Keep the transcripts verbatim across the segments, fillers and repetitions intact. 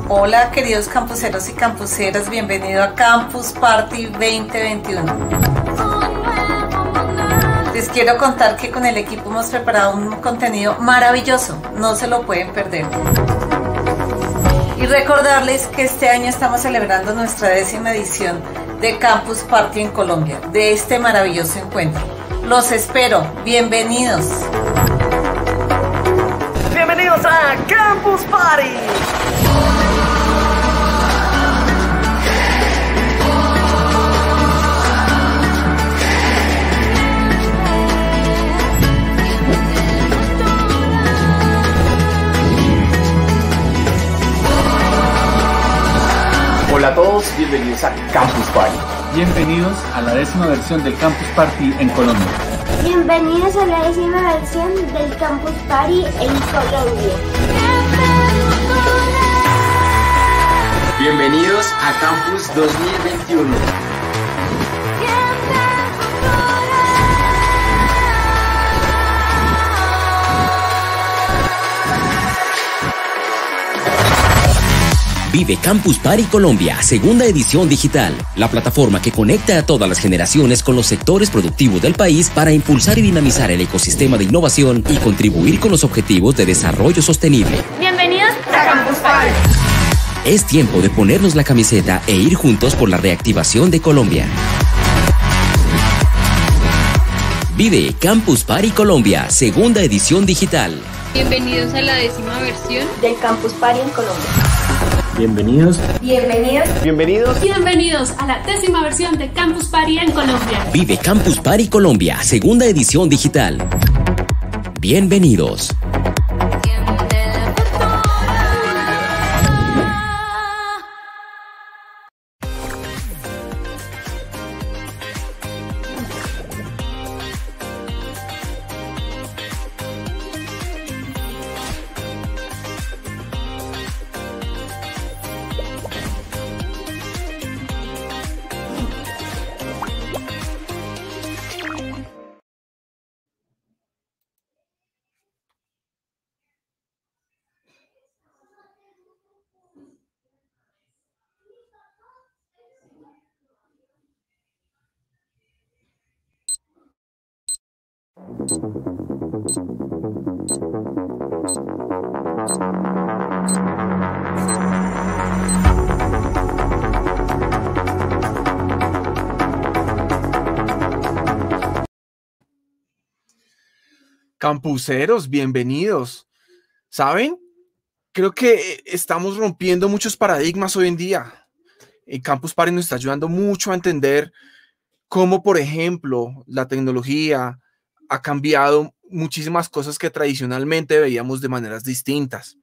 Hola queridos campuseros y campuseras, bienvenido a Campus Party veinte veintiuno. Les quiero contar que con el equipo hemos preparado un contenido maravilloso, no se lo pueden perder. Y recordarles que este año estamos celebrando nuestra décima edición de Campus Party en Colombia, de este maravilloso encuentro. Los espero, bienvenidos. Bienvenidos a Campus Party. Hola a todos, bienvenidos a Campus Party. Bienvenidos a la décima versión del Campus Party en Colombia. Bienvenidos a la décima versión del Campus Party en Colombia. Bienvenidos a Campus dos mil veintiuno. Vive Campus Party Colombia, segunda edición digital, la plataforma que conecta a todas las generaciones con los sectores productivos del país para impulsar y dinamizar el ecosistema de innovación y contribuir con los objetivos de desarrollo sostenible. Bienvenidos a Campus Party. Es tiempo de ponernos la camiseta e ir juntos por la reactivación de Colombia. Vive Campus Party Colombia, segunda edición digital. Bienvenidos a la décima versión del Campus Party en Colombia. Bienvenidos. Bienvenidos. Bienvenidos. Bienvenidos a la décima versión de Campus Party en Colombia. Vive Campus Party Colombia, segunda edición digital. Bienvenidos. Campuseros, bienvenidos. ¿Saben? Creo que estamos rompiendo muchos paradigmas hoy en día. El Campus Party nos está ayudando mucho a entender cómo, por ejemplo, la tecnología ha cambiado muchísimas cosas que tradicionalmente veíamos de maneras distintas.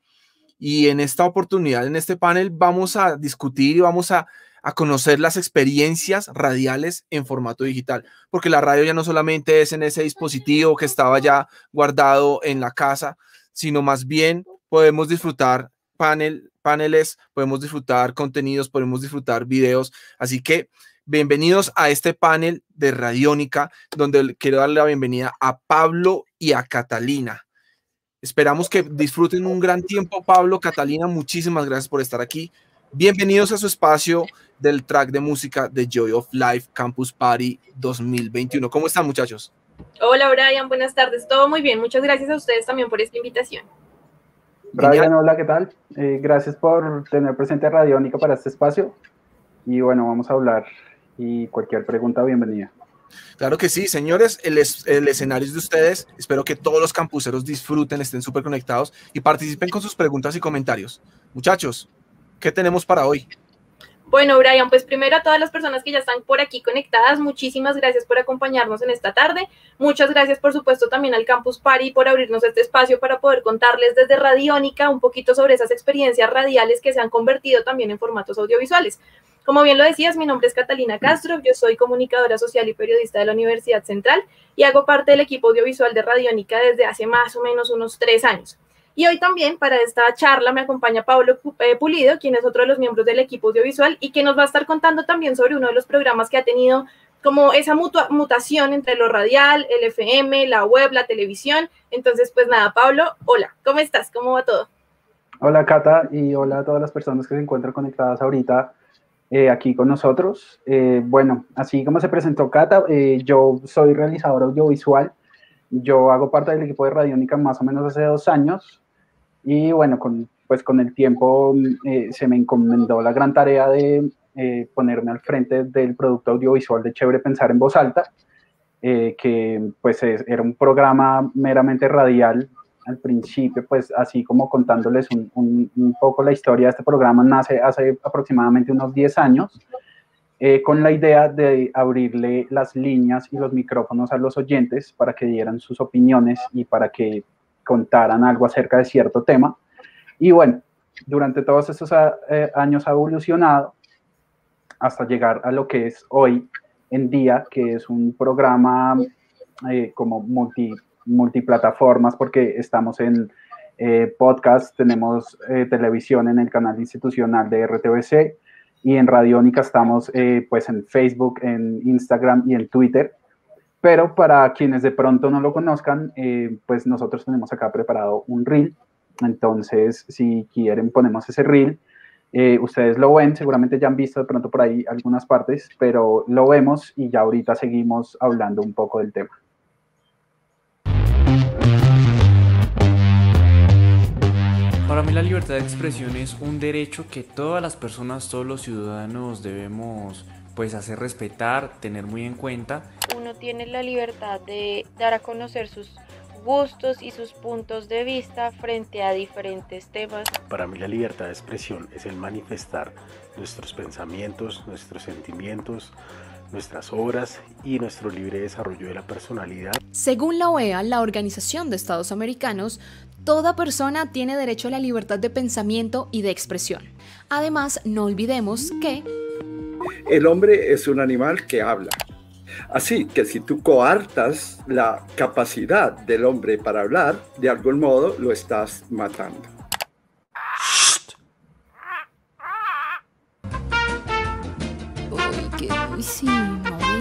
Y en esta oportunidad, en este panel, vamos a discutir y vamos a, a conocer las experiencias radiales en formato digital, porque la radio ya no solamente es en ese dispositivo que estaba ya guardado en la casa, sino más bien podemos disfrutar panel, paneles, podemos disfrutar contenidos, podemos disfrutar videos. Así que bienvenidos a este panel de Radiónica, donde quiero darle la bienvenida a Pablo y a Catalina. Esperamos que disfruten un gran tiempo. Pablo, Catalina, muchísimas gracias por estar aquí. Bienvenidos a su espacio del track de música de Joy of Life Campus Party dos mil veintiuno. ¿Cómo están, muchachos? Hola, Brian, buenas tardes. Todo muy bien. Muchas gracias a ustedes también por esta invitación. Brian, hola, ¿qué tal? Eh, gracias por tener presente a Radiónica para este espacio. Y bueno, vamos a hablar y cualquier pregunta, bienvenida. Claro que sí, señores, el, es, el escenario es de ustedes. Espero que todos los campuseros disfruten, estén súper conectados y participen con sus preguntas y comentarios. Muchachos, ¿qué tenemos para hoy? Bueno, Brian, pues primero a todas las personas que ya están por aquí conectadas, muchísimas gracias por acompañarnos en esta tarde. Muchas gracias, por supuesto, también al Campus Party por abrirnos este espacio para poder contarles desde Radiónica un poquito sobre esas experiencias radiales que se han convertido también en formatos audiovisuales. Como bien lo decías, mi nombre es Catalina Castro, yo soy comunicadora social y periodista de la Universidad Central y hago parte del equipo audiovisual de Radiónica desde hace más o menos unos tres años. Y hoy también para esta charla me acompaña Pablo Pulido, quien es otro de los miembros del equipo audiovisual y que nos va a estar contando también sobre uno de los programas que ha tenido como esa mutua, mutación entre lo radial, el F M, la web, la televisión. Entonces, pues nada, Pablo, hola, ¿cómo estás? ¿Cómo va todo? Hola Cata y hola a todas las personas que se encuentran conectadas ahorita eh, aquí con nosotros. Eh, bueno, así como se presentó Cata, eh, yo soy realizador audiovisual. Yo hago parte del equipo de Radiónica más o menos hace dos años y bueno, con, pues con el tiempo eh, se me encomendó la gran tarea de eh, ponerme al frente del producto audiovisual de Chévere Pensar en Voz Alta, eh, que pues es, era un programa meramente radial. Al principio, pues así como contándoles un, un, un poco la historia de este programa, nace hace aproximadamente unos diez años, eh, con la idea de abrirle las líneas y los micrófonos a los oyentes para que dieran sus opiniones y para que contaran algo acerca de cierto tema. Y bueno, durante todos estos eh, años ha evolucionado hasta llegar a lo que es hoy en día, que es un programa eh, como multi multiplataformas, porque estamos en eh, podcast, tenemos eh, televisión en el canal institucional de R T V C y en Radiónica estamos eh, pues en Facebook, en Instagram y en Twitter. Pero para quienes de pronto no lo conozcan, eh, pues nosotros tenemos acá preparado un reel. Entonces, si quieren, ponemos ese reel. Eh, ustedes lo ven, seguramente ya han visto de pronto por ahí algunas partes, pero lo vemos y ya ahorita seguimos hablando un poco del tema. Para mí la libertad de expresión es un derecho que todas las personas, todos los ciudadanos debemos pues hacer respetar, tener muy en cuenta. Uno tiene la libertad de dar a conocer sus gustos y sus puntos de vista frente a diferentes temas. Para mí la libertad de expresión es el manifestar nuestros pensamientos, nuestros sentimientos, nuestras obras y nuestro libre desarrollo de la personalidad. Según la O E A, la Organización de Estados Americanos, toda persona tiene derecho a la libertad de pensamiento y de expresión. Además, no olvidemos que el hombre es un animal que habla. Así que si tú coartas la capacidad del hombre para hablar, de algún modo lo estás matando. Uy, qué durísimo.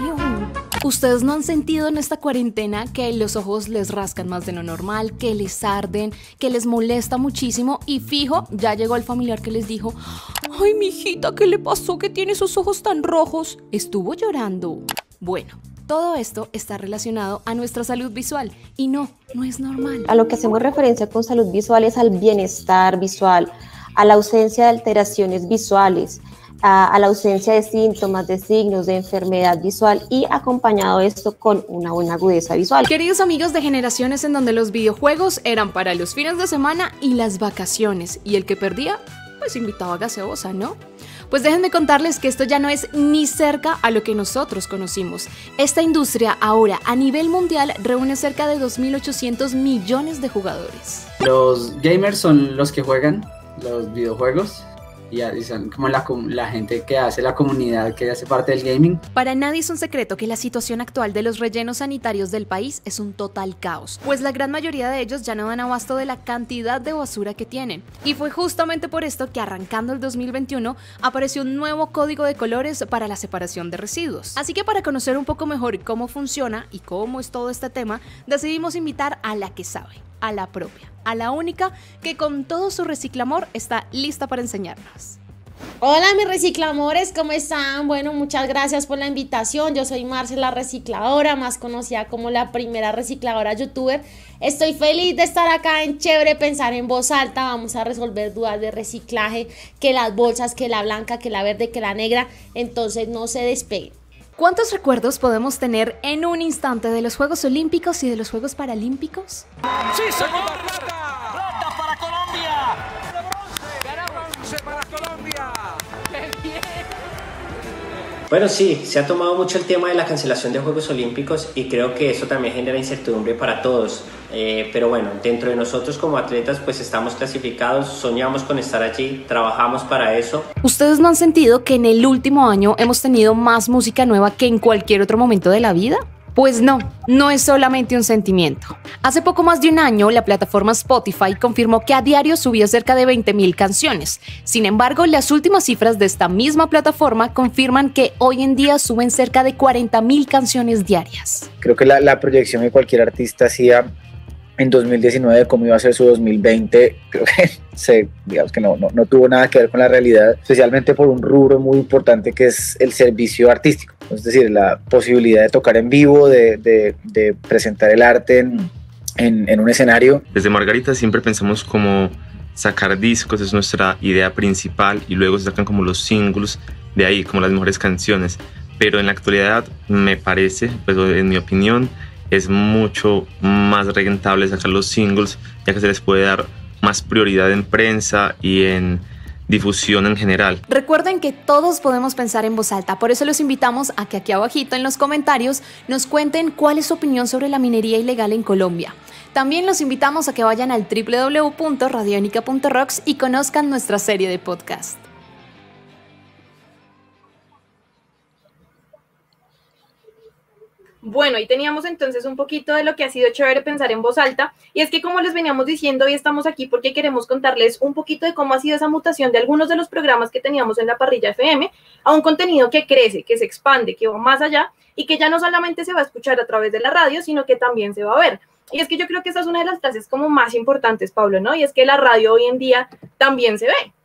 ¿Ustedes no han sentido en esta cuarentena que los ojos les rascan más de lo normal, que les arden, que les molesta muchísimo? Y fijo, ya llegó el familiar que les dijo: ay, mijita, ¿qué le pasó que tiene esos ojos tan rojos? Estuvo llorando. Bueno, todo esto está relacionado a nuestra salud visual y no, no es normal. A lo que hacemos referencia con salud visual es al bienestar visual, a la ausencia de alteraciones visuales, a, a la ausencia de síntomas, de signos de enfermedad visual y acompañado esto con una buena agudeza visual. Queridos amigos de generaciones en donde los videojuegos eran para los fines de semana y las vacaciones, y el que perdía, pues invitaba a gaseosa, ¿no? Pues déjenme contarles que esto ya no es ni cerca a lo que nosotros conocimos. Esta industria ahora a nivel mundial reúne cerca de dos mil ochocientos millones de jugadores. Los gamers son los que juegan los videojuegos y son como la, la gente que hace la comunidad, que hace parte del gaming. Para nadie es un secreto que la situación actual de los rellenos sanitarios del país es un total caos, pues la gran mayoría de ellos ya no dan abasto de la cantidad de basura que tienen. Y fue justamente por esto que arrancando el dos mil veintiuno apareció un nuevo código de colores para la separación de residuos. Así que para conocer un poco mejor cómo funciona y cómo es todo este tema, decidimos invitar a la que sabe, a la propia, a la única que con todo su reciclamor está lista para enseñarnos. Hola mis reciclamores, ¿cómo están? Bueno, muchas gracias por la invitación. Yo soy Marce la recicladora, más conocida como la primera recicladora youtuber. Estoy feliz de estar acá en Chévere Pensar en Voz Alta. Vamos a resolver dudas de reciclaje, que las bolsas, que la blanca, que la verde, que la negra. Entonces no se despeguen. ¿Cuántos recuerdos podemos tener en un instante de los Juegos Olímpicos y de los Juegos Paralímpicos? ¡Sí, señor! ¡Plata! ¡Plata para Colombia! ¡Bronce! ¡Bronce para Colombia! ¡Qué bien! Bueno, sí, se ha tomado mucho el tema de la cancelación de Juegos Olímpicos y creo que eso también genera incertidumbre para todos. Eh, pero bueno, dentro de nosotros como atletas pues estamos clasificados, soñamos con estar allí, trabajamos para eso. ¿Ustedes no han sentido que en el último año hemos tenido más música nueva que en cualquier otro momento de la vida? Pues no, no es solamente un sentimiento. Hace poco más de un año, la plataforma Spotify confirmó que a diario subía cerca de veinte mil canciones. Sin embargo, las últimas cifras de esta misma plataforma confirman que hoy en día suben cerca de cuarenta mil canciones diarias. Creo que la, la proyección que cualquier artista hacía en dos mil diecinueve cómo iba a ser su dos mil veinte, creo que se, digamos que no, no, no tuvo nada que ver con la realidad, especialmente por un rubro muy importante que es el servicio artístico, es decir, la posibilidad de tocar en vivo, de, de, de presentar el arte en, en, en un escenario. Desde Margarita siempre pensamos como sacar discos, es nuestra idea principal, y luego se sacan como los singles de ahí, como las mejores canciones, pero en la actualidad me parece, pues en mi opinión, es mucho más rentable sacar los singles, ya que se les puede dar más prioridad en prensa y en difusión en general. Recuerden que todos podemos pensar en voz alta, por eso los invitamos a que aquí abajito en los comentarios nos cuenten cuál es su opinión sobre la minería ilegal en Colombia. También los invitamos a que vayan al doble u doble u doble u punto radionica punto rocks y conozcan nuestra serie de podcast. Bueno, y teníamos entonces un poquito de lo que ha sido chévere pensar en voz alta, y es que como les veníamos diciendo, hoy estamos aquí porque queremos contarles un poquito de cómo ha sido esa mutación de algunos de los programas que teníamos en la parrilla F M a un contenido que crece, que se expande, que va más allá y que ya no solamente se va a escuchar a través de la radio, sino que también se va a ver. Y es que yo creo que esta es una de las frases como más importantes, Pablo, ¿no? Y es que la radio hoy en día también se ve.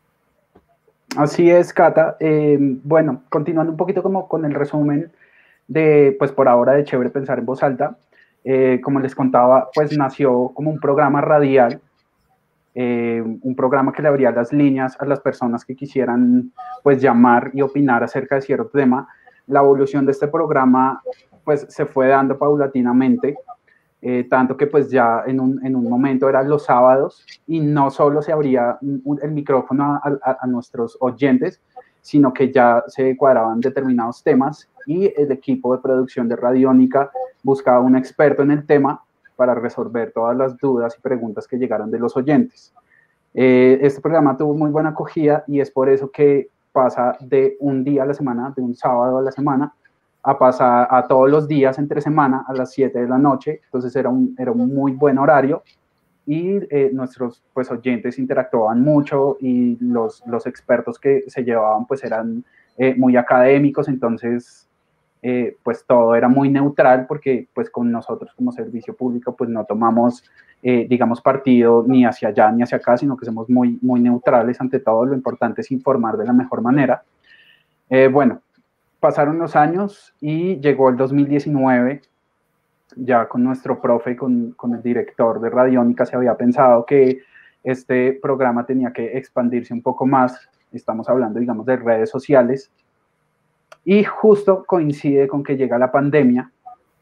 Así es, Cata. Eh, bueno, continuando un poquito como con el resumen de, pues por ahora, de Chévere Pensar en Voz Alta, eh, como les contaba, pues nació como un programa radial, eh, un programa que le abría las líneas a las personas que quisieran, pues, llamar y opinar acerca de cierto tema. La evolución de este programa, pues, se fue dando paulatinamente, eh, tanto que, pues, ya en un, en un momento eran los sábados, y no solo se abría un, el micrófono a, a, a nuestros oyentes, sino que ya se cuadraban determinados temas, y el equipo de producción de Radiónica buscaba un experto en el tema para resolver todas las dudas y preguntas que llegaran de los oyentes. Eh, este programa tuvo muy buena acogida, y es por eso que pasa de un día a la semana, de un sábado a la semana, a pasar a todos los días entre semana a las siete de la noche. Entonces era un, era un muy buen horario, y eh, nuestros, pues, oyentes interactuaban mucho, y los, los expertos que se llevaban, pues, eran eh, muy académicos. Entonces eh, pues todo era muy neutral, porque pues con nosotros como servicio público pues no tomamos eh, digamos partido ni hacia allá ni hacia acá, sino que somos muy, muy neutrales ante todo. Lo importante es informar de la mejor manera. Eh, bueno, pasaron los años y llegó el dos mil diecinueve, ya con nuestro profe, con, con el director de Radiónica, se había pensado que este programa tenía que expandirse un poco más. Estamos hablando, digamos, de redes sociales, y justo coincide con que llega la pandemia,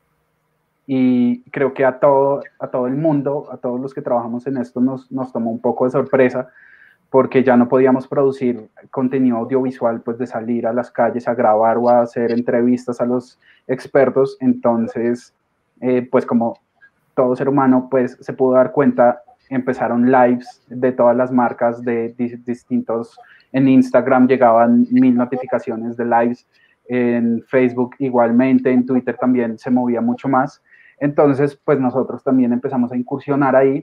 y creo que a todo, a todo el mundo, a todos los que trabajamos en esto, nos, nos tomó un poco de sorpresa, porque ya no podíamos producir contenido audiovisual, pues de salir a las calles a grabar o a hacer entrevistas a los expertos. Entonces, eh, pues como todo ser humano, pues se pudo dar cuenta, empezaron lives de todas las marcas de di distintos, en Instagram llegaban mil notificaciones de lives, en Facebook igualmente, en Twitter también se movía mucho más. Entonces, pues nosotros también empezamos a incursionar ahí,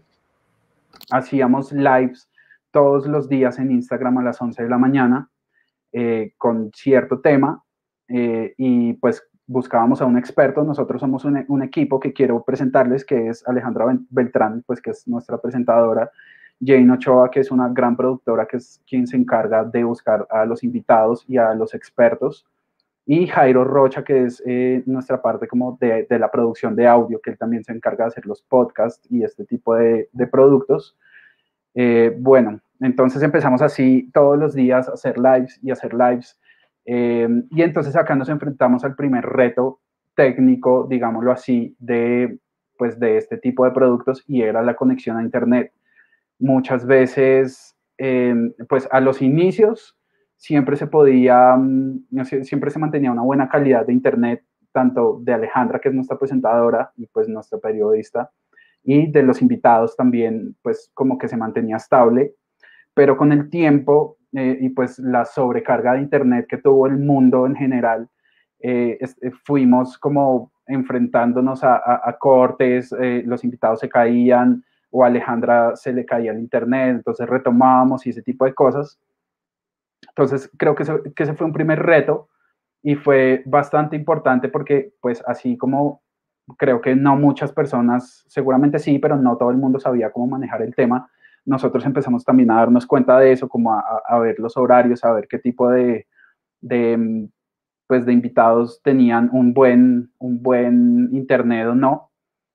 hacíamos lives todos los días en Instagram a las once de la mañana, eh, con cierto tema, eh, y pues buscábamos a un experto. Nosotros somos un, un equipo que quiero presentarles, que es Alejandra Beltrán, pues que es nuestra presentadora, Jane Ochoa, que es una gran productora, que es quien se encarga de buscar a los invitados y a los expertos, y Jairo Rocha, que es eh, nuestra parte como de, de la producción de audio, que él también se encarga de hacer los podcasts y este tipo de, de productos. Eh, bueno, entonces empezamos así todos los días a hacer lives y hacer lives, eh, y entonces acá nos enfrentamos al primer reto técnico, digámoslo así, de, pues de este tipo de productos, y era la conexión a internet. Muchas veces, eh, pues a los inicios, siempre se podía, siempre se mantenía una buena calidad de internet, tanto de Alejandra, que es nuestra presentadora y pues nuestra periodista, y de los invitados también, pues como que se mantenía estable. Pero con el tiempo eh, y pues la sobrecarga de internet que tuvo el mundo en general, eh, es, eh, fuimos como enfrentándonos a, a, a cortes, eh, los invitados se caían, o a Alejandra se le caía el internet, entonces retomábamos y ese tipo de cosas. Entonces creo que, eso, que ese fue un primer reto, y fue bastante importante porque pues así como creo que no muchas personas, seguramente sí, pero no todo el mundo sabía cómo manejar el tema. Nosotros empezamos también a darnos cuenta de eso, como a, a ver los horarios, a ver qué tipo de, de, pues de invitados tenían un buen, un buen internet o no.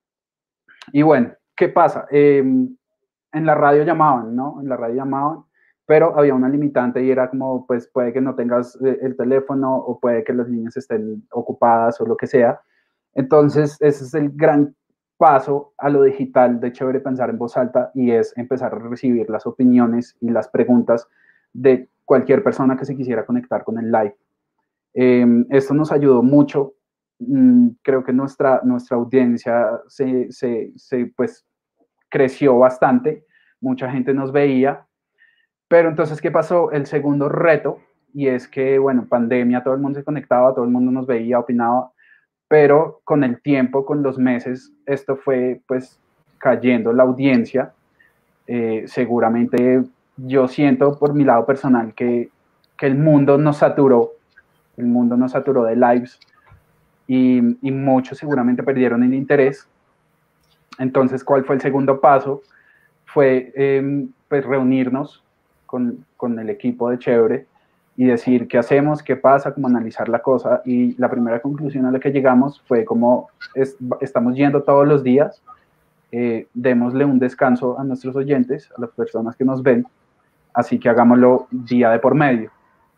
Y bueno, ¿qué pasa? Eh, en la radio llamaban, ¿no? En la radio llamaban, pero había una limitante y era como, pues puede que no tengas el teléfono o puede que las líneas estén ocupadas o lo que sea. Entonces, ese es el gran paso a lo digital de Chévere Pensar en Voz Alta, y es empezar a recibir las opiniones y las preguntas de cualquier persona que se quisiera conectar con el live. Eh, esto nos ayudó mucho. Mm, creo que nuestra, nuestra audiencia se, se, se, pues, creció bastante, mucha gente nos veía, pero entonces, ¿qué pasó? El segundo reto, y es que, bueno, pandemia, todo el mundo se conectaba, todo el mundo nos veía, opinaba, pero con el tiempo, con los meses, esto fue pues cayendo la audiencia. Eh, seguramente yo siento por mi lado personal que, que el mundo nos saturó, el mundo nos saturó de lives y, y muchos seguramente perdieron el interés. Entonces, ¿cuál fue el segundo paso? Fue eh, pues reunirnos con, con el equipo de Chévere y decir qué hacemos, qué pasa, cómo analizar la cosa. Y la primera conclusión a la que llegamos fue como es, estamos yendo todos los días, eh, démosle un descanso a nuestros oyentes, a las personas que nos ven, así que hagámoslo día de por medio.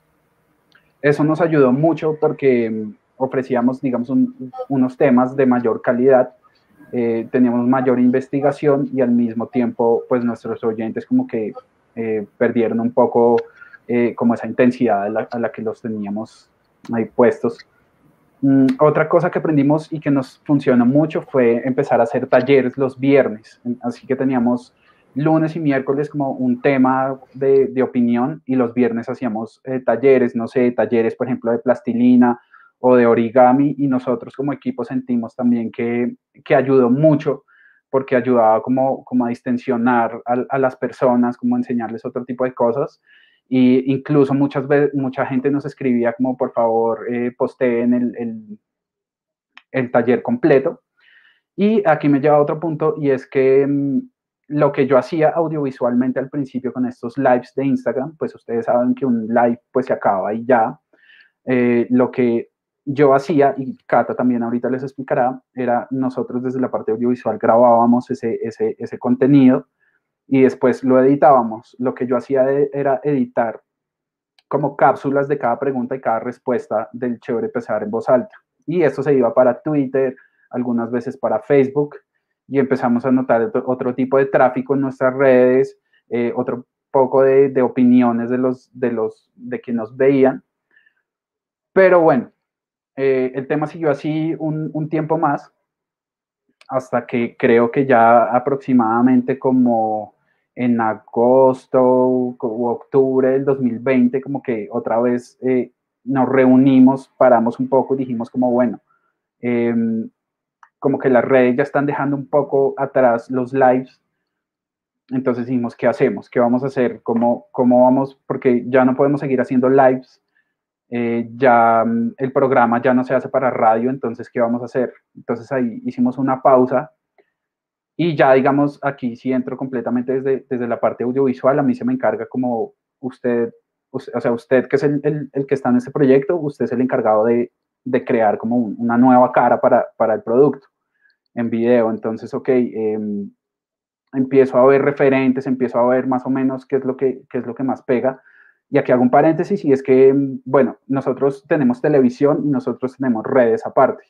Eso nos ayudó mucho porque ofrecíamos, digamos, un, unos temas de mayor calidad, eh, teníamos mayor investigación y al mismo tiempo, pues nuestros oyentes como que eh, perdieron un poco Eh, como esa intensidad a la, a la que los teníamos ahí puestos. Mm, otra cosa que aprendimos y que nos funcionó mucho fue empezar a hacer talleres los viernes, así que teníamos lunes y miércoles como un tema de, de opinión, y los viernes hacíamos eh, talleres, no sé, talleres por ejemplo de plastilina o de origami, y nosotros como equipo sentimos también que, que ayudó mucho, porque ayudaba como, como a distensionar a, a las personas, como a enseñarles otro tipo de cosas. Y incluso muchas veces, mucha gente nos escribía como por favor eh, posteen el, el, el taller completo. Y aquí me lleva a otro punto, y es que mmm, lo que yo hacía audiovisualmente al principio con estos lives de Instagram, pues ustedes saben que un live pues se acaba y ya. Eh, lo que yo hacía, y Cata también ahorita les explicará, era nosotros desde la parte audiovisual grabábamos ese, ese, ese contenido y después lo editábamos. Lo que yo hacía de, era editar como cápsulas de cada pregunta y cada respuesta del Chévere Pensar en Voz Alta. Y esto se iba para Twitter, algunas veces para Facebook, y empezamos a notar otro, otro tipo de tráfico en nuestras redes, eh, otro poco de, de opiniones de los, de los de que nos veían. Pero bueno, eh, el tema siguió así un, un tiempo más, hasta que creo que ya aproximadamente como en agosto o octubre del dos mil veinte, como que otra vez eh, nos reunimos, paramos un poco y dijimos como, bueno, eh, como que las redes ya están dejando un poco atrás los lives. Entonces dijimos, ¿qué hacemos? ¿Qué vamos a hacer? ¿Cómo, cómo vamos? Porque ya no podemos seguir haciendo lives. Eh, ya el programa ya no se hace para radio, entonces, ¿qué vamos a hacer? Entonces ahí hicimos una pausa. Y ya, digamos, aquí sí entro completamente desde, desde la parte audiovisual. A mí se me encarga como usted, o sea, usted que es el, el, el que está en este proyecto, usted es el encargado de, de crear como un, una nueva cara para, para el producto en video. Entonces, ok, eh, empiezo a ver referentes, empiezo a ver más o menos qué es lo que, qué es lo que más pega. Y aquí hago un paréntesis, y es que, bueno, nosotros tenemos televisión y nosotros tenemos redes aparte.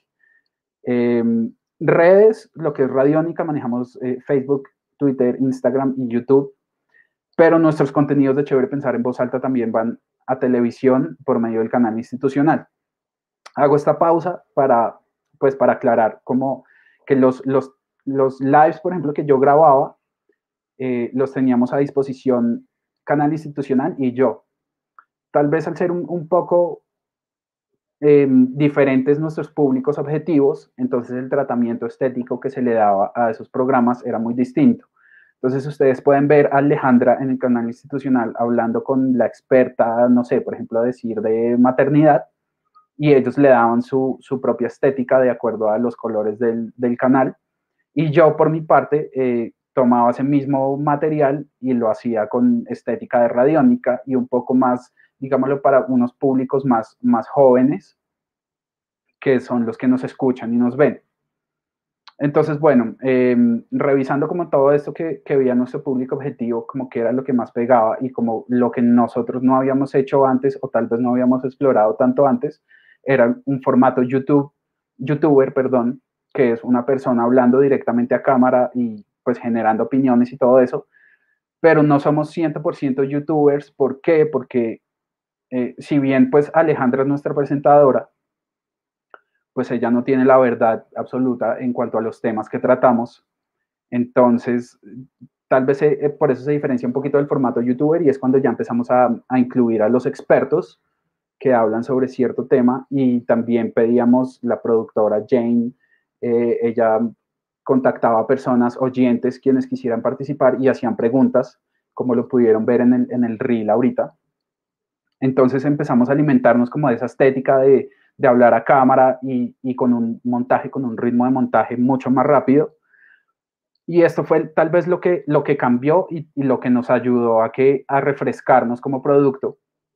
Eh, redes, lo que es Radiónica, manejamos eh, Facebook, Twitter, Instagram y YouTube, pero nuestros contenidos de Chévere Pensar en Voz Alta también van a televisión por medio del canal institucional. Hago esta pausa para, pues, para aclarar como que los, los, los lives, por ejemplo, que yo grababa, eh, los teníamos a disposición canal institucional y yo. Tal vez al ser un, un poco eh, diferentes nuestros públicos objetivos, entonces el tratamiento estético que se le daba a esos programas era muy distinto. Entonces ustedes pueden ver a Alejandra en el canal institucional hablando con la experta, no sé, por ejemplo, a decir de maternidad, y ellos le daban su, su propia estética de acuerdo a los colores del, del canal. Y yo, por mi parte, eh, tomaba ese mismo material y lo hacía con estética de radiónica y un poco más, digámoslo, para unos públicos más, más jóvenes, que son los que nos escuchan y nos ven. Entonces, bueno, eh, revisando como todo esto que, que veía nuestro público objetivo, como que era lo que más pegaba y como lo que nosotros no habíamos hecho antes o tal vez no habíamos explorado tanto antes, era un formato YouTube, youtuber, perdón, que es una persona hablando directamente a cámara y pues generando opiniones y todo eso, pero no somos cien por ciento youtubers. ¿Por qué? Porque eh, si bien pues Alejandra es nuestra presentadora, pues ella no tiene la verdad absoluta en cuanto a los temas que tratamos. Entonces, tal vez eh, por eso se diferencia un poquito del formato youtuber y es cuando ya empezamos a, a incluir a los expertos que hablan sobre cierto tema y también pedíamos la productora Jane, eh, ella contactaba a personas oyentes quienes quisieran participar y hacían preguntas, como lo pudieron ver en el, en el reel ahorita. Entonces empezamos a alimentarnos como de esa estética de, de hablar a cámara y, y con un montaje, con un ritmo de montaje mucho más rápido. Y esto fue tal vez lo que, lo que cambió y, y lo que nos ayudó a, que, a refrescarnos como producto.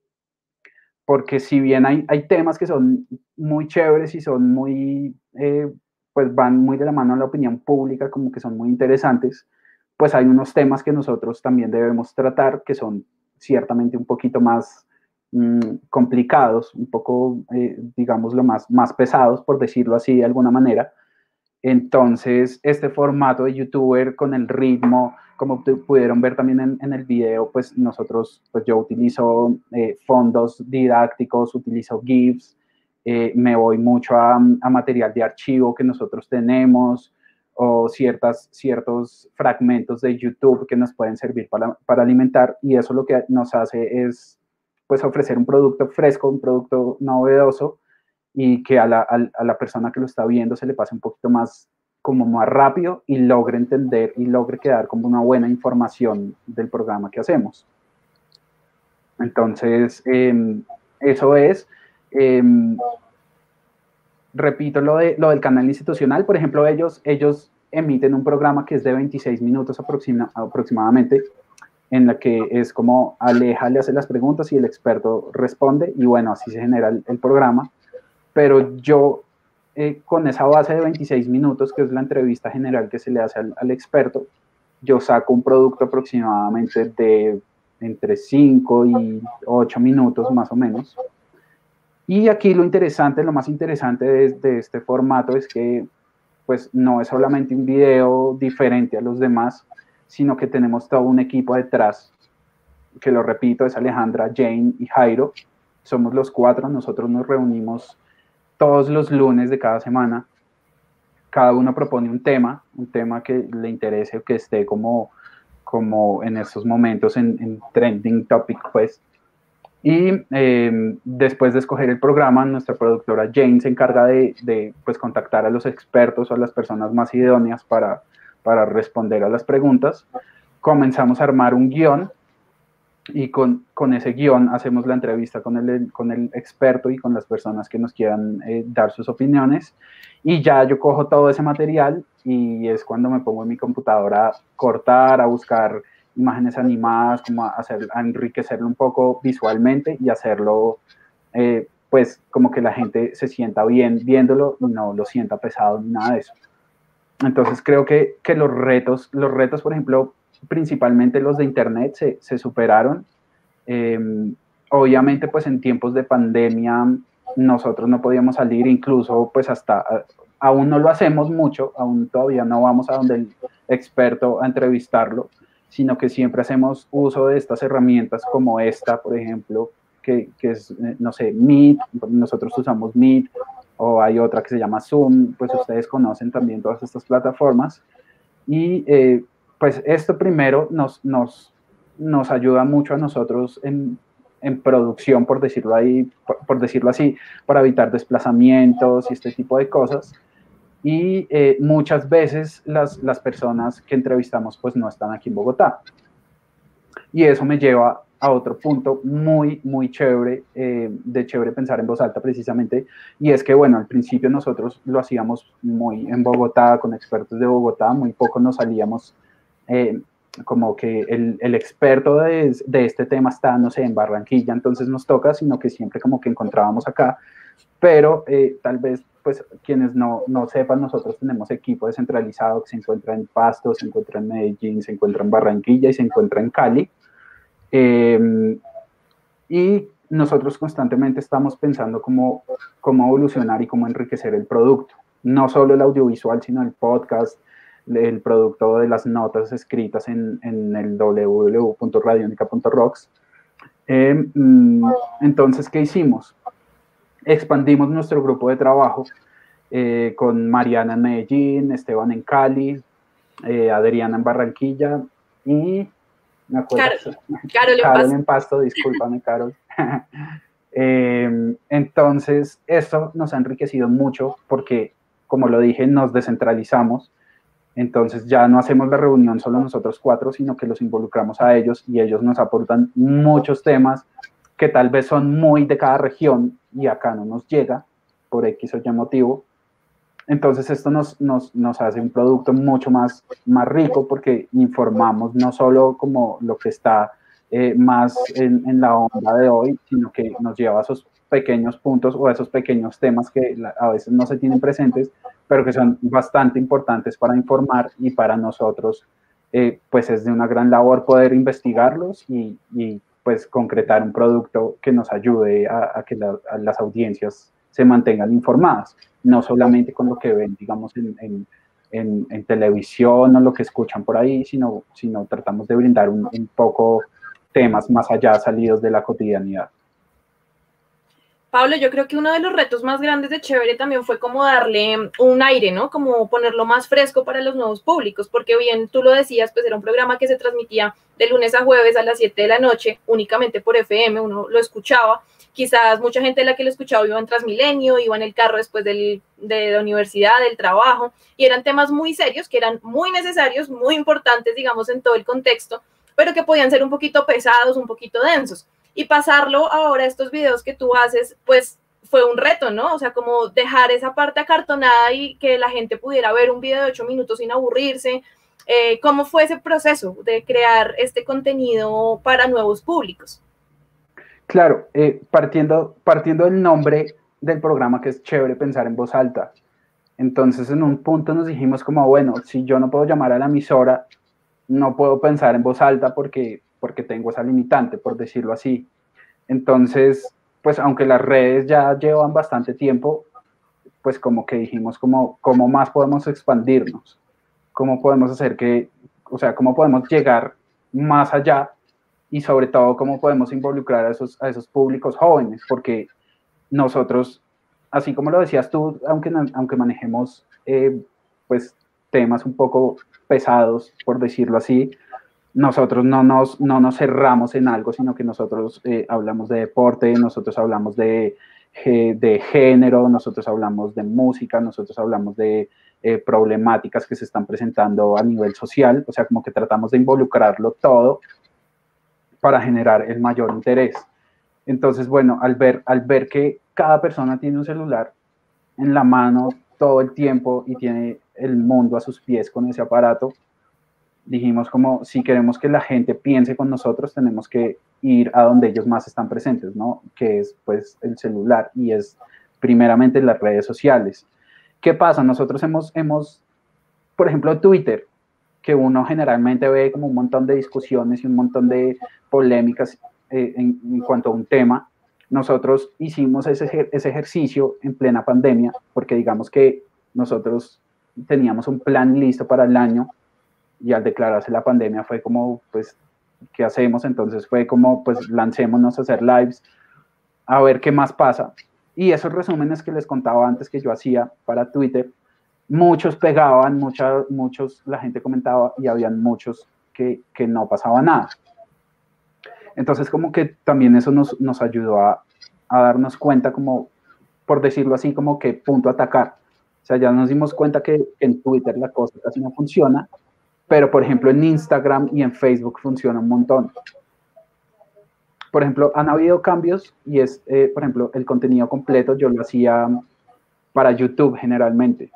Porque si bien hay, hay temas que son muy chéveres y son muy, eh, pues van muy de la mano a la opinión pública, como que son muy interesantes, pues hay unos temas que nosotros también debemos tratar que son ciertamente un poquito más mmm, complicados, un poco, eh, digámoslo, más, más pesados, por decirlo así de alguna manera. Entonces, este formato de youtuber con el ritmo, como pudieron ver también en, en el video, pues nosotros, pues yo utilizo eh, fondos didácticos, utilizo GIFs, eh, me voy mucho a, a material de archivo que nosotros tenemos, o ciertas, ciertos fragmentos de YouTube que nos pueden servir para, para alimentar, y eso lo que nos hace es, pues, ofrecer un producto fresco, un producto novedoso, y que a la, a, a la persona que lo está viendo se le pase un poquito más, como más rápido y logre entender y logre quedar como una buena información del programa que hacemos. Entonces, eh, eso es, eh, repito lo, de, lo del canal institucional, por ejemplo, ellos, ellos emiten un programa que es de veintiséis minutos aproxima, aproximadamente, en la que es como Aleja le hace las preguntas y el experto responde, y bueno, así se genera el, el programa. Pero yo, eh, con esa base de veintiséis minutos, que es la entrevista general que se le hace al, al experto, yo saco un producto aproximadamente de entre cinco y ocho minutos más o menos. Y aquí lo interesante, lo más interesante de, de este formato es que pues no es solamente un video diferente a los demás, sino que tenemos todo un equipo detrás, que lo repito, es Alejandra, Jane y Jairo. Somos los cuatro, nosotros nos reunimos todos los lunes de cada semana, cada uno propone un tema, un tema que le interese o que esté como, como en estos momentos en, en trending topic, pues. Y eh, después de escoger el programa, nuestra productora Jane se encarga de, de pues, contactar a los expertos o a las personas más idóneas para, para responder a las preguntas. Comenzamos a armar un guión, y con, con ese guión hacemos la entrevista con el, con el experto y con las personas que nos quieran eh, dar sus opiniones, y ya yo cojo todo ese material y es cuando me pongo en mi computadora a cortar, a buscar imágenes animadas, como a, hacer, a enriquecerlo un poco visualmente y hacerlo eh, pues como que la gente se sienta bien viéndolo y no lo sienta pesado ni nada de eso. Entonces creo que, que los retos, los retos por ejemplo, principalmente los de internet se, se superaron. Eh, obviamente pues en tiempos de pandemia nosotros no podíamos salir, incluso pues hasta, a, aún no lo hacemos mucho, aún todavía no vamos a donde el experto a entrevistarlo, sino que siempre hacemos uso de estas herramientas como esta, por ejemplo, que, que es, no sé, Meet, nosotros usamos Meet, o hay otra que se llama Zoom, pues ustedes conocen también todas estas plataformas, y eh, pues esto primero nos, nos, nos ayuda mucho a nosotros en, en producción, por decirlo, ahí, por, por decirlo así, para evitar desplazamientos y este tipo de cosas. Y eh, muchas veces las, las personas que entrevistamos pues no están aquí en Bogotá. Y eso me lleva a otro punto muy, muy chévere, eh, de chévere pensar en voz alta precisamente, y es que, bueno, al principio nosotros lo hacíamos muy en Bogotá, con expertos de Bogotá, muy poco nos salíamos, eh, como que el, el experto de, de este tema está, no sé, en Barranquilla, entonces nos toca, sino que siempre como que encontrábamos acá, pero eh, tal vez, pues, quienes no, no sepan, nosotros tenemos equipo descentralizado que se encuentra en Pasto, se encuentra en Medellín, se encuentra en Barranquilla y se encuentra en Cali. Eh, y nosotros constantemente estamos pensando cómo, cómo evolucionar y cómo enriquecer el producto, no solo el audiovisual, sino el podcast, el producto de las notas escritas en, en el w w w punto radionica punto rocks. Eh, entonces, ¿qué hicimos? Expandimos nuestro grupo de trabajo eh, con Mariana en Medellín, Esteban en Cali, eh, Adriana en Barranquilla y... Me acuerdo. Carol, Carol, en, Carol Pasto. en Pasto, discúlpame, Carol. eh, entonces, esto nos ha enriquecido mucho porque, como lo dije, nos descentralizamos. Entonces, ya no hacemos la reunión solo nosotros cuatro, sino que los involucramos a ellos y ellos nos aportan muchos temas que tal vez son muy de cada región y acá no nos llega por X o Y motivo. Entonces esto nos, nos, nos hace un producto mucho más, más rico porque informamos no solo como lo que está eh, más en, en la onda de hoy, sino que nos lleva a esos pequeños puntos o a esos pequeños temas que la, a veces no se tienen presentes, pero que son bastante importantes para informar y para nosotros, eh, pues es de una gran labor poder investigarlos y, y pues concretar un producto que nos ayude a, a que la, a las audiencias se mantengan informadas, no solamente con lo que ven, digamos, en, en, en, en televisión o lo que escuchan por ahí, sino, sino tratamos de brindar un, un poco temas más allá, salidos de la cotidianidad. Pablo, yo creo que uno de los retos más grandes de Chévere también fue como darle un aire, ¿no? Como ponerlo más fresco para los nuevos públicos, porque bien tú lo decías, pues era un programa que se transmitía de lunes a jueves a las siete de la noche, únicamente por F M, uno lo escuchaba. Quizás mucha gente de la que lo escuchaba iba en Transmilenio, iba en el carro después del, de la universidad, del trabajo, y eran temas muy serios, que eran muy necesarios, muy importantes, digamos, en todo el contexto, pero que podían ser un poquito pesados, un poquito densos. Y pasarlo ahora a estos videos que tú haces, pues fue un reto, ¿no? O sea, como dejar esa parte acartonada y que la gente pudiera ver un video de ocho minutos sin aburrirse. Eh, ¿Cómo fue ese proceso de crear este contenido para nuevos públicos? Claro, eh, partiendo, partiendo del nombre del programa, que es Chévere Pensar en Voz Alta. Entonces, en un punto nos dijimos como, bueno, si yo no puedo llamar a la emisora, no puedo pensar en voz alta porque, porque tengo esa limitante, por decirlo así. Entonces, pues, aunque las redes ya llevan bastante tiempo, pues como que dijimos como, ¿cómo más podemos expandirnos? ¿Cómo podemos hacer que, o sea, cómo podemos llegar más allá? Y sobre todo, cómo podemos involucrar a esos, a esos públicos jóvenes, porque nosotros, así como lo decías tú, aunque, aunque manejemos eh, pues, temas un poco pesados, por decirlo así, nosotros no nos, no nos cerramos en algo, sino que nosotros eh, hablamos de deporte, nosotros hablamos de, de género, nosotros hablamos de música, nosotros hablamos de eh, problemáticas que se están presentando a nivel social, o sea, como que tratamos de involucrarlo todo para generar el mayor interés. Entonces, bueno, al ver, al ver que cada persona tiene un celular en la mano todo el tiempo y tiene el mundo a sus pies con ese aparato, dijimos como, si queremos que la gente piense con nosotros, tenemos que ir a donde ellos más están presentes, ¿no? Que es, pues, el celular y es primeramente las redes sociales. ¿Qué pasa? Nosotros hemos, hemos por ejemplo, Twitter, que uno generalmente ve como un montón de discusiones y un montón de polémicas eh, en, en cuanto a un tema. Nosotros hicimos ese, ese ejercicio en plena pandemia, porque digamos que nosotros teníamos un plan listo para el año y al declararse la pandemia fue como, pues, ¿qué hacemos? Entonces fue como, pues, lancémonos a hacer lives, a ver qué más pasa. Y esos resúmenes que les contaba antes que yo hacía para Twitter, muchos pegaban, mucha, muchos la gente comentaba y habían muchos que, que no pasaba nada. Entonces como que también eso nos, nos ayudó a, a darnos cuenta como, por decirlo así, como que punto a atacar. O sea, ya nos dimos cuenta que en Twitter la cosa casi no funciona, pero por ejemplo en Instagram y en Facebook funciona un montón. por ejemplo, han habido cambios y es, eh, por ejemplo, el contenido completo yo lo hacía para YouTube generalmente.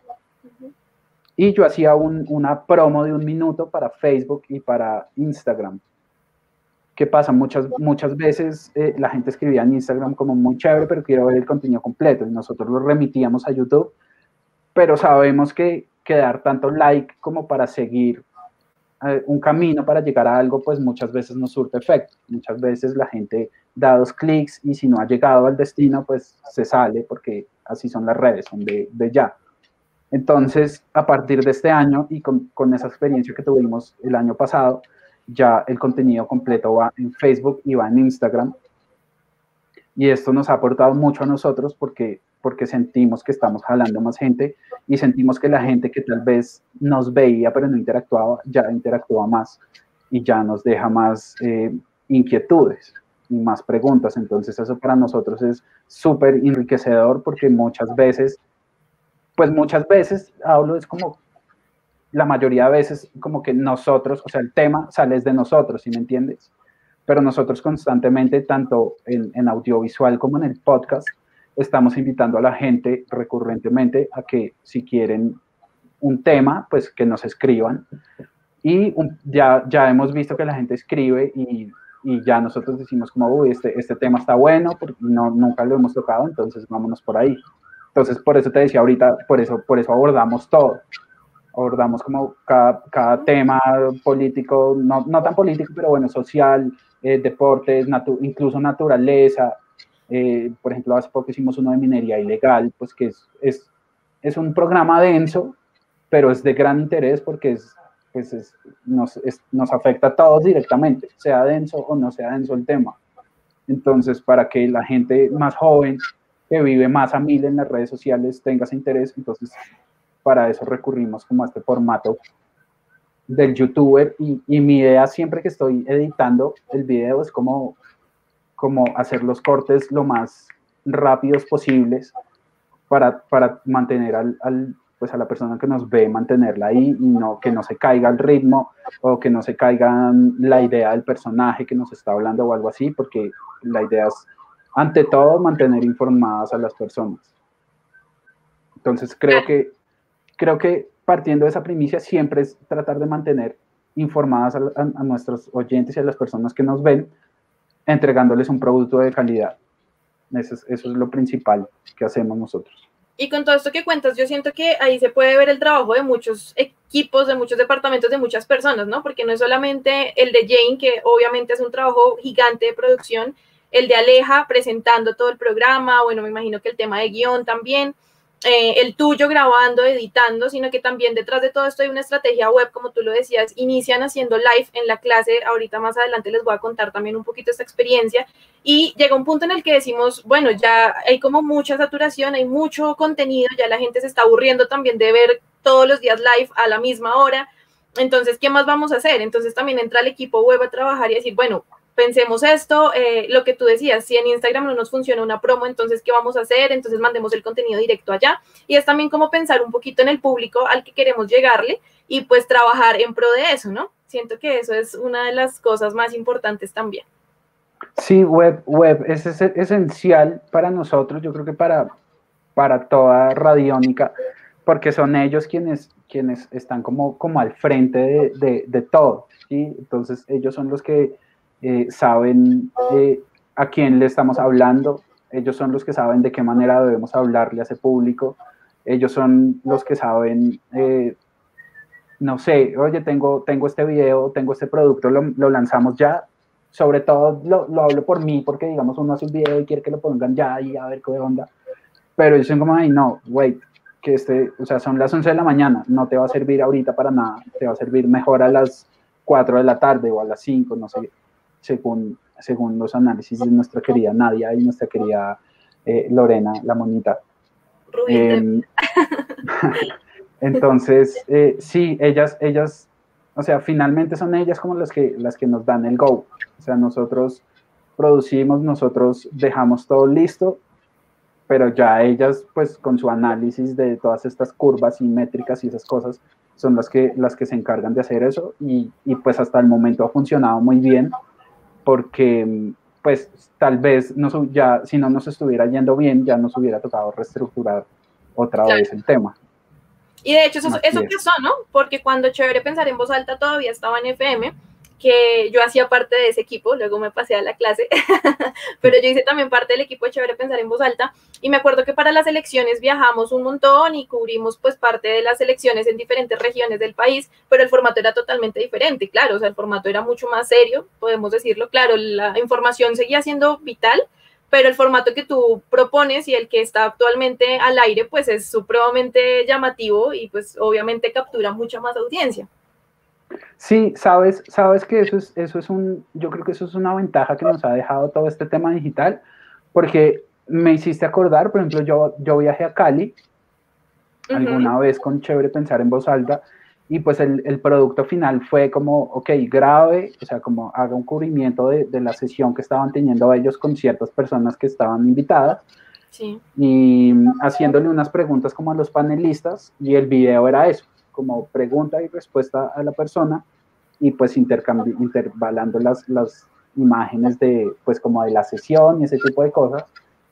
Y yo hacía un, una promo de un minuto para Facebook y para Instagram. ¿Qué pasa? Muchas, muchas veces eh, la gente escribía en Instagram como muy chévere, pero quiero ver el contenido completo. Y nosotros lo remitíamos a YouTube. Pero sabemos que, que dar tanto like como para seguir eh, un camino para llegar a algo, pues muchas veces no surte efecto. Muchas veces la gente da dos clics y si no ha llegado al destino, pues se sale porque así son las redes, son de, de ya. Entonces, a partir de este año y con, con esa experiencia que tuvimos el año pasado, ya el contenido completo va en Facebook y va en Instagram. Y esto nos ha aportado mucho a nosotros porque, porque sentimos que estamos jalando más gente y sentimos que la gente que tal vez nos veía pero no interactuaba, ya interactúa más y ya nos deja más eh, inquietudes y más preguntas. Entonces eso para nosotros es súper enriquecedor porque muchas veces, pues muchas veces hablo, es como la mayoría de veces como que nosotros, o sea, el tema sale de nosotros, ¿sí me entiendes? Pero nosotros constantemente, tanto en, en audiovisual como en el podcast, estamos invitando a la gente recurrentemente a que si quieren un tema, pues que nos escriban. Y un, ya, ya hemos visto que la gente escribe y, y ya nosotros decimos como, uy, este, este tema está bueno, porque no, nunca lo hemos tocado, entonces vámonos por ahí. Entonces, por eso te decía ahorita, por eso, por eso abordamos todo. Abordamos como cada, cada tema político, no, no tan político, pero bueno, social, eh, deportes, natu incluso naturaleza. Eh, por ejemplo, hace poco hicimos uno de minería ilegal, pues que es, es, es un programa denso, pero es de gran interés porque es, pues es, nos, es, nos afecta a todos directamente, sea denso o no sea denso el tema. Entonces, para que la gente más joven, que vive más a mil en las redes sociales, tenga ese interés, entonces para eso recurrimos como a este formato del youtuber y, y mi idea siempre que estoy editando el video es como, como hacer los cortes lo más rápidos posibles para, para mantener al, al, pues a la persona que nos ve, mantenerla ahí y no, que no se caiga el ritmo o que no se caiga la idea del personaje que nos está hablando o algo así, porque la idea es, ante todo, mantener informadas a las personas. Entonces creo que Creo que partiendo de esa primicia siempre es tratar de mantener informadas a, a, a nuestros oyentes y a las personas que nos ven, entregándoles un producto de calidad. Eso es, eso es lo principal que hacemos nosotros. Y con todo esto que cuentas, yo siento que ahí se puede ver el trabajo de muchos equipos, de muchos departamentos, de muchas personas, ¿no? Porque no es solamente el de Jane, que obviamente es un trabajo gigante de producción, el de Aleja presentando todo el programa, bueno, me imagino que el tema de guión también, Eh, el tuyo grabando, editando, sino que también detrás de todo esto hay una estrategia web, como tú lo decías, inician haciendo live en la clase, ahorita más adelante les voy a contar también un poquito esta experiencia, y llega un punto en el que decimos, bueno, ya hay como mucha saturación, hay mucho contenido, ya la gente se está aburriendo también de ver todos los días live a la misma hora, entonces, ¿qué más vamos a hacer? Entonces también entra el equipo web a trabajar y decir, bueno, pensemos esto, eh, lo que tú decías, si en Instagram no nos funciona una promo, entonces, ¿qué vamos a hacer? Entonces, mandemos el contenido directo allá. Y es también como pensar un poquito en el público al que queremos llegarle y pues trabajar en pro de eso, ¿no? Siento que eso es una de las cosas más importantes también. Sí, web, web es, es esencial para nosotros, yo creo que para, para toda Radiónica, porque son ellos quienes, quienes están como, como al frente de, de, de todo, ¿sí? Entonces, ellos son los que Eh, saben eh, a quién le estamos hablando, ellos son los que saben de qué manera debemos hablarle a ese público, ellos son los que saben, eh, no sé, oye, tengo, tengo este video, tengo este producto, lo, lo lanzamos ya, sobre todo lo, lo hablo por mí, porque digamos uno hace un video y quiere que lo pongan ya y a ver qué onda, pero ellos son como, ay, no, wait, que este, o sea, son las once de la mañana, no te va a servir ahorita para nada, te va a servir mejor a las cuatro de la tarde o a las cinco, no sé, según, según los análisis de nuestra querida Nadia y nuestra querida eh, Lorena, la monita. Eh, entonces, eh, sí, ellas, ellas, o sea, finalmente son ellas como las que, las que nos dan el go. O sea, nosotros producimos, nosotros dejamos todo listo, pero ya ellas, pues, con su análisis de todas estas curvas y métricas y esas cosas, son las que, las que se encargan de hacer eso y, y pues hasta el momento ha funcionado muy bien, porque pues tal vez nos, ya, si no nos estuviera yendo bien, ya nos hubiera tocado reestructurar otra claro. vez el tema. Y de hecho eso, eso pasó, ¿no? Porque cuando Chévere Pensar en Voz Alta todavía estaba en F M, que yo hacía parte de ese equipo, luego me pasé a la clase, pero yo hice también parte del equipo de Chévere Pensar en Voz Alta, y me acuerdo que para las elecciones viajamos un montón y cubrimos pues parte de las elecciones en diferentes regiones del país, pero el formato era totalmente diferente, claro, o sea, el formato era mucho más serio, podemos decirlo, claro, la información seguía siendo vital, pero el formato que tú propones y el que está actualmente al aire, pues es supremamente llamativo y pues obviamente captura mucha más audiencia. Sí, sabes, sabes que eso es, eso es un, yo creo que eso es una ventaja que nos ha dejado todo este tema digital, porque me hiciste acordar, por ejemplo, yo, yo viajé a Cali uh-huh. alguna vez con Chévere Pensar en Voz Alta, y pues el, el producto final fue como, ok, grave, o sea, como haga un cubrimiento de, de la sesión que estaban teniendo ellos con ciertas personas que estaban invitadas, sí. y haciéndole unas preguntas como a los panelistas, y el video era eso, como pregunta y respuesta a la persona, y pues intercambi- intervalando las, las imágenes de, pues como de la sesión y ese tipo de cosas,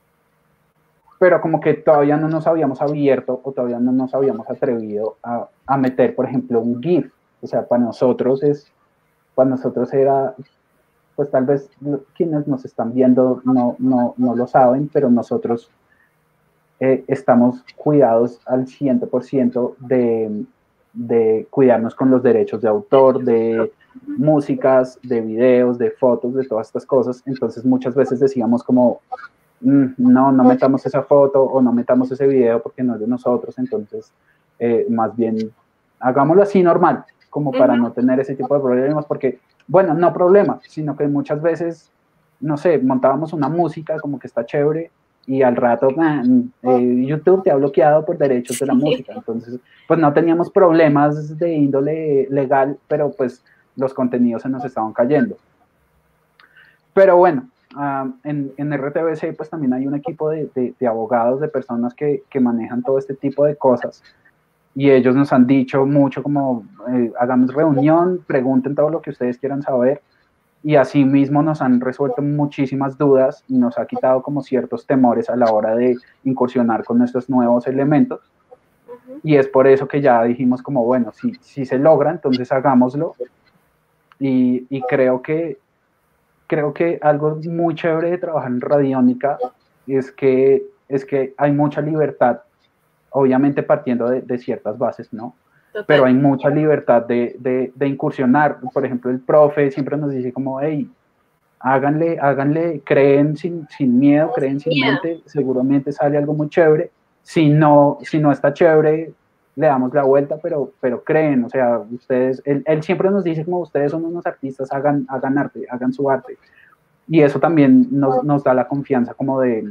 pero como que todavía no nos habíamos abierto o todavía no nos habíamos atrevido a, a meter, por ejemplo, un GIF. O sea, para nosotros es, para nosotros era, pues tal vez quienes nos están viendo no, no, no lo saben, pero nosotros eh, estamos cuidados al cien por ciento de, de cuidarnos con los derechos de autor, de músicas, de videos, de fotos, de todas estas cosas. Entonces muchas veces decíamos como, no, no metamos esa foto o no metamos ese video porque no es de nosotros, entonces eh, más bien hagámoslo así normal, como para no tener ese tipo de problemas, porque, bueno, no problema, sino que muchas veces, no sé, montábamos una música como que está chévere y al rato eh, YouTube te ha bloqueado por derechos de la música, entonces pues no teníamos problemas de índole legal, pero pues los contenidos se nos estaban cayendo. Pero bueno, Uh, en, en R T V C pues también hay un equipo de, de, de abogados, de personas que, que manejan todo este tipo de cosas, y ellos nos han dicho mucho como eh, hagamos reunión, pregunten todo lo que ustedes quieran saber, y así mismo nos han resuelto muchísimas dudas y nos ha quitado como ciertos temores a la hora de incursionar con estos nuevos elementos, uh-huh. y es por eso que ya dijimos como bueno, si, si se logra, entonces hagámoslo, y, y creo que Creo que algo muy chévere de trabajar en Radiónica es que, es que hay mucha libertad, obviamente partiendo de, de ciertas bases, ¿no? Total. Pero hay mucha libertad de, de, de incursionar. Por ejemplo, el profe siempre nos dice como, hey, háganle, háganle, creen sin, sin miedo, creen sin yeah. mente, seguramente sale algo muy chévere. Si no, si no está chévere, le damos la vuelta, pero, pero creen, o sea, ustedes, él, él siempre nos dice como ustedes son unos artistas, hagan, hagan arte, hagan su arte, y eso también nos, nos da la confianza como de,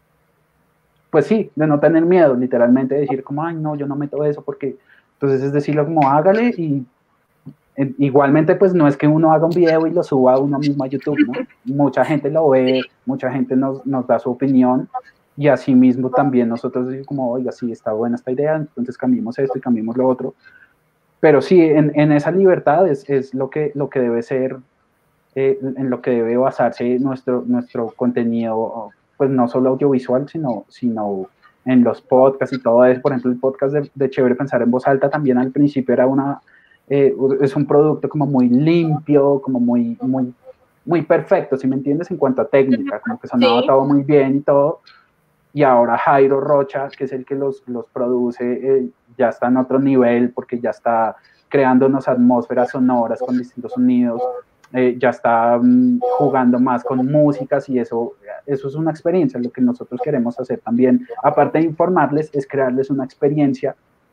pues sí, de no tener miedo, literalmente decir como, ay no, yo no meto eso, porque, entonces es decirlo como hágale, y eh, igualmente pues no es que uno haga un video y lo suba a uno mismo a YouTube, ¿no? Mucha gente lo ve, mucha gente nos, nos da su opinión, y así mismo también nosotros decimos como, oiga, sí, está buena esta idea, entonces cambiemos esto y cambiemos lo otro. Pero sí, en, en esa libertad es, es lo, que, lo que debe ser, eh, en lo que debe basarse nuestro, nuestro contenido, pues no solo audiovisual, sino, sino en los podcasts y todo eso. Por ejemplo, el podcast de, de Chévere Pensar en Voz Alta también al principio era una, eh, es un producto como muy limpio, como muy, muy, muy perfecto, ¿sí me entiendes? En cuanto a técnica, como que sonaba sí. todo muy bien y todo. Y ahora Jairo Rocha, que es el que los, los produce, eh, ya está en otro nivel porque ya está creando unas atmósferas sonoras con distintos sonidos, eh, ya está um, jugando más con músicas, y eso, eso es una experiencia. Lo que nosotros queremos hacer también, aparte de informarles, es crearles una experiencia,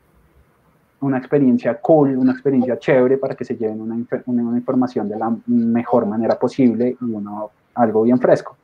una experiencia cool, una experiencia chévere para que se lleven una, una, una información de la mejor manera posible y uno, algo bien fresco.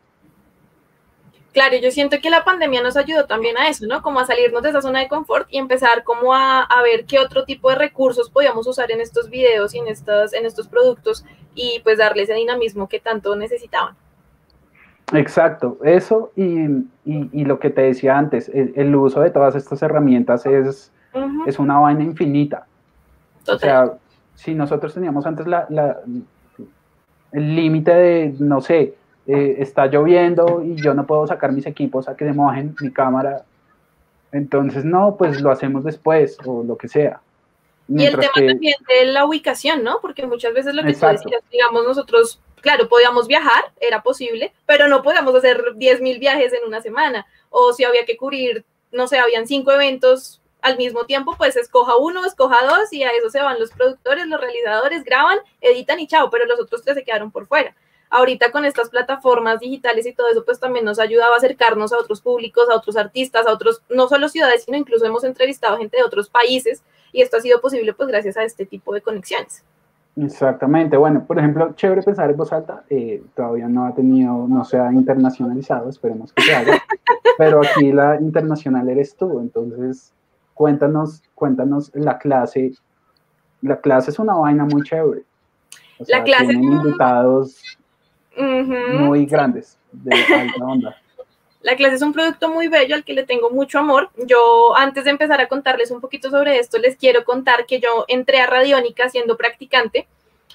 Claro, yo siento que la pandemia nos ayudó también a eso, ¿no? Como a salirnos de esa zona de confort y empezar como a, a ver qué otro tipo de recursos podíamos usar en estos videos y en estos, en estos productos, y pues darle ese dinamismo que tanto necesitaban. Exacto, eso y, y, y lo que te decía antes, el, el uso de todas estas herramientas es, uh-huh. es una vaina infinita. Total. O sea, si nosotros teníamos antes la, la, el límite de, no sé, eh, está lloviendo y yo no puedo sacar mis equipos a que se mojen mi cámara, entonces no, pues lo hacemos después o lo que sea. Y el Mientras tema que- también de la ubicación, ¿no? Porque muchas veces lo que Exacto. tú decías, digamos, nosotros, claro, podíamos viajar, era posible, pero no podíamos hacer diez mil viajes en una semana. O si había que cubrir, no sé, habían cinco eventos al mismo tiempo, pues escoja uno, escoja dos, y a eso se van los productores, los realizadores, graban, editan y chao, pero los otros tres se quedaron por fuera. Ahorita con estas plataformas digitales y todo eso, pues también nos ayudaba a acercarnos a otros públicos, a otros artistas, a otros, no solo ciudades, sino incluso hemos entrevistado gente de otros países, y esto ha sido posible pues gracias a este tipo de conexiones. Exactamente, bueno, por ejemplo, chévere pensar en voz alta, eh, todavía no ha tenido, no se ha internacionalizado, esperemos que se haga, pero aquí la internacional eres tú, entonces cuéntanos, cuéntanos la clase, la clase es una vaina muy chévere, o sea, La clase tienen es muy- invitados Ujú. muy grandes, de alta onda. La clase es un producto muy bello al que le tengo mucho amor. Yo, antes de empezar a contarles un poquito sobre esto, les quiero contar que yo entré a Radiónica siendo practicante.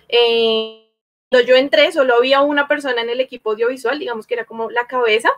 Eh, cuando yo entré, solo había una persona en el equipo audiovisual, digamos que era como la cabeza,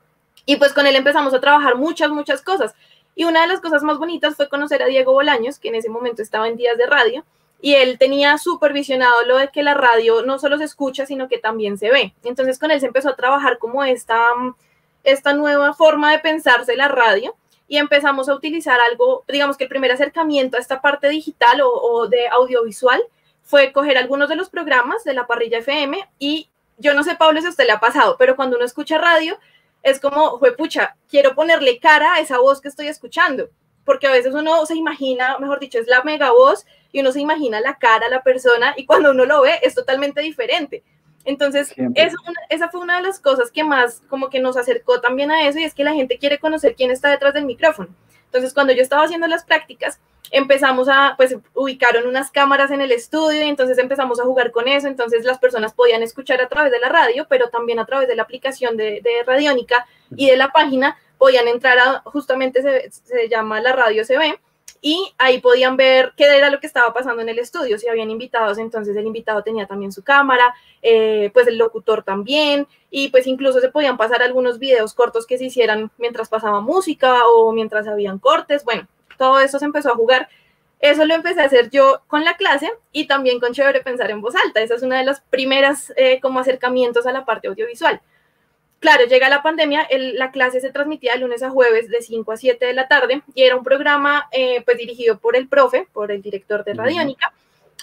y pues con él empezamos a trabajar muchas, muchas cosas. Y una de las cosas más bonitas fue conocer a Diego Bolaños, que en ese momento estaba en Días de Radio, y él tenía supervisionado lo de que la radio no solo se escucha, sino que también se ve. Entonces con él se empezó a trabajar como esta... esta nueva forma de pensarse la radio y empezamos a utilizar algo, digamos que el primer acercamiento a esta parte digital o, o de audiovisual fue coger algunos de los programas de la parrilla F M y yo no sé, Pablo, si a usted le ha pasado, pero cuando uno escucha radio es como, juepucha, quiero ponerle cara a esa voz que estoy escuchando, porque a veces uno se imagina, mejor dicho, es la mega voz y uno se imagina la cara, la persona y cuando uno lo ve es totalmente diferente. Entonces, esa, esa fue una de las cosas que más como que nos acercó también a eso y es que la gente quiere conocer quién está detrás del micrófono. Entonces, cuando yo estaba haciendo las prácticas, empezamos a, pues, ubicaron unas cámaras en el estudio y entonces empezamos a jugar con eso. Entonces, las personas podían escuchar a través de la radio, pero también a través de la aplicación de, de Radiónica y de la página podían entrar a, justamente se, se llama La Radio Se Ve, y ahí podían ver qué era lo que estaba pasando en el estudio, si habían invitados, entonces el invitado tenía también su cámara, eh, pues el locutor también, y pues incluso se podían pasar algunos videos cortos que se hicieran mientras pasaba música o mientras habían cortes, bueno, todo eso se empezó a jugar. Eso lo empecé a hacer yo con la clase y también con Chévere Pensar en Voz Alta, esa es una de las primeras eh, como acercamientos a la parte audiovisual. Claro, llega la pandemia, el, la clase se transmitía de lunes a jueves de cinco a siete de la tarde y era un programa eh, pues dirigido por el profe, por el director de Radiónica,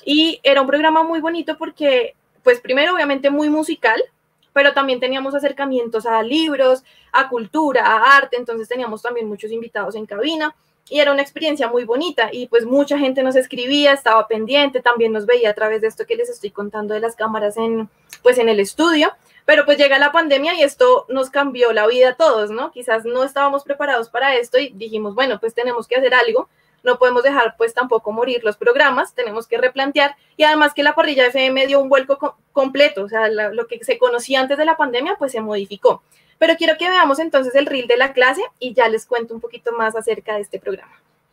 y era un programa muy bonito porque pues primero obviamente muy musical, pero también teníamos acercamientos a libros, a cultura, a arte, entonces teníamos también muchos invitados en cabina y era una experiencia muy bonita y pues mucha gente nos escribía, estaba pendiente, también nos veía a través de esto que les estoy contando de las cámaras en, pues en el estudio. Pero pues llega la pandemia y esto nos cambió la vida a todos, ¿no? Quizás no estábamos preparados para esto y dijimos, bueno, pues tenemos que hacer algo, no podemos dejar pues tampoco morir los programas, tenemos que replantear y además que la parrilla F M dio un vuelco co completo, o sea, la, lo que se conocía antes de la pandemia pues se modificó. Pero quiero que veamos entonces el reel de la clase y ya les cuento un poquito más acerca de este programa.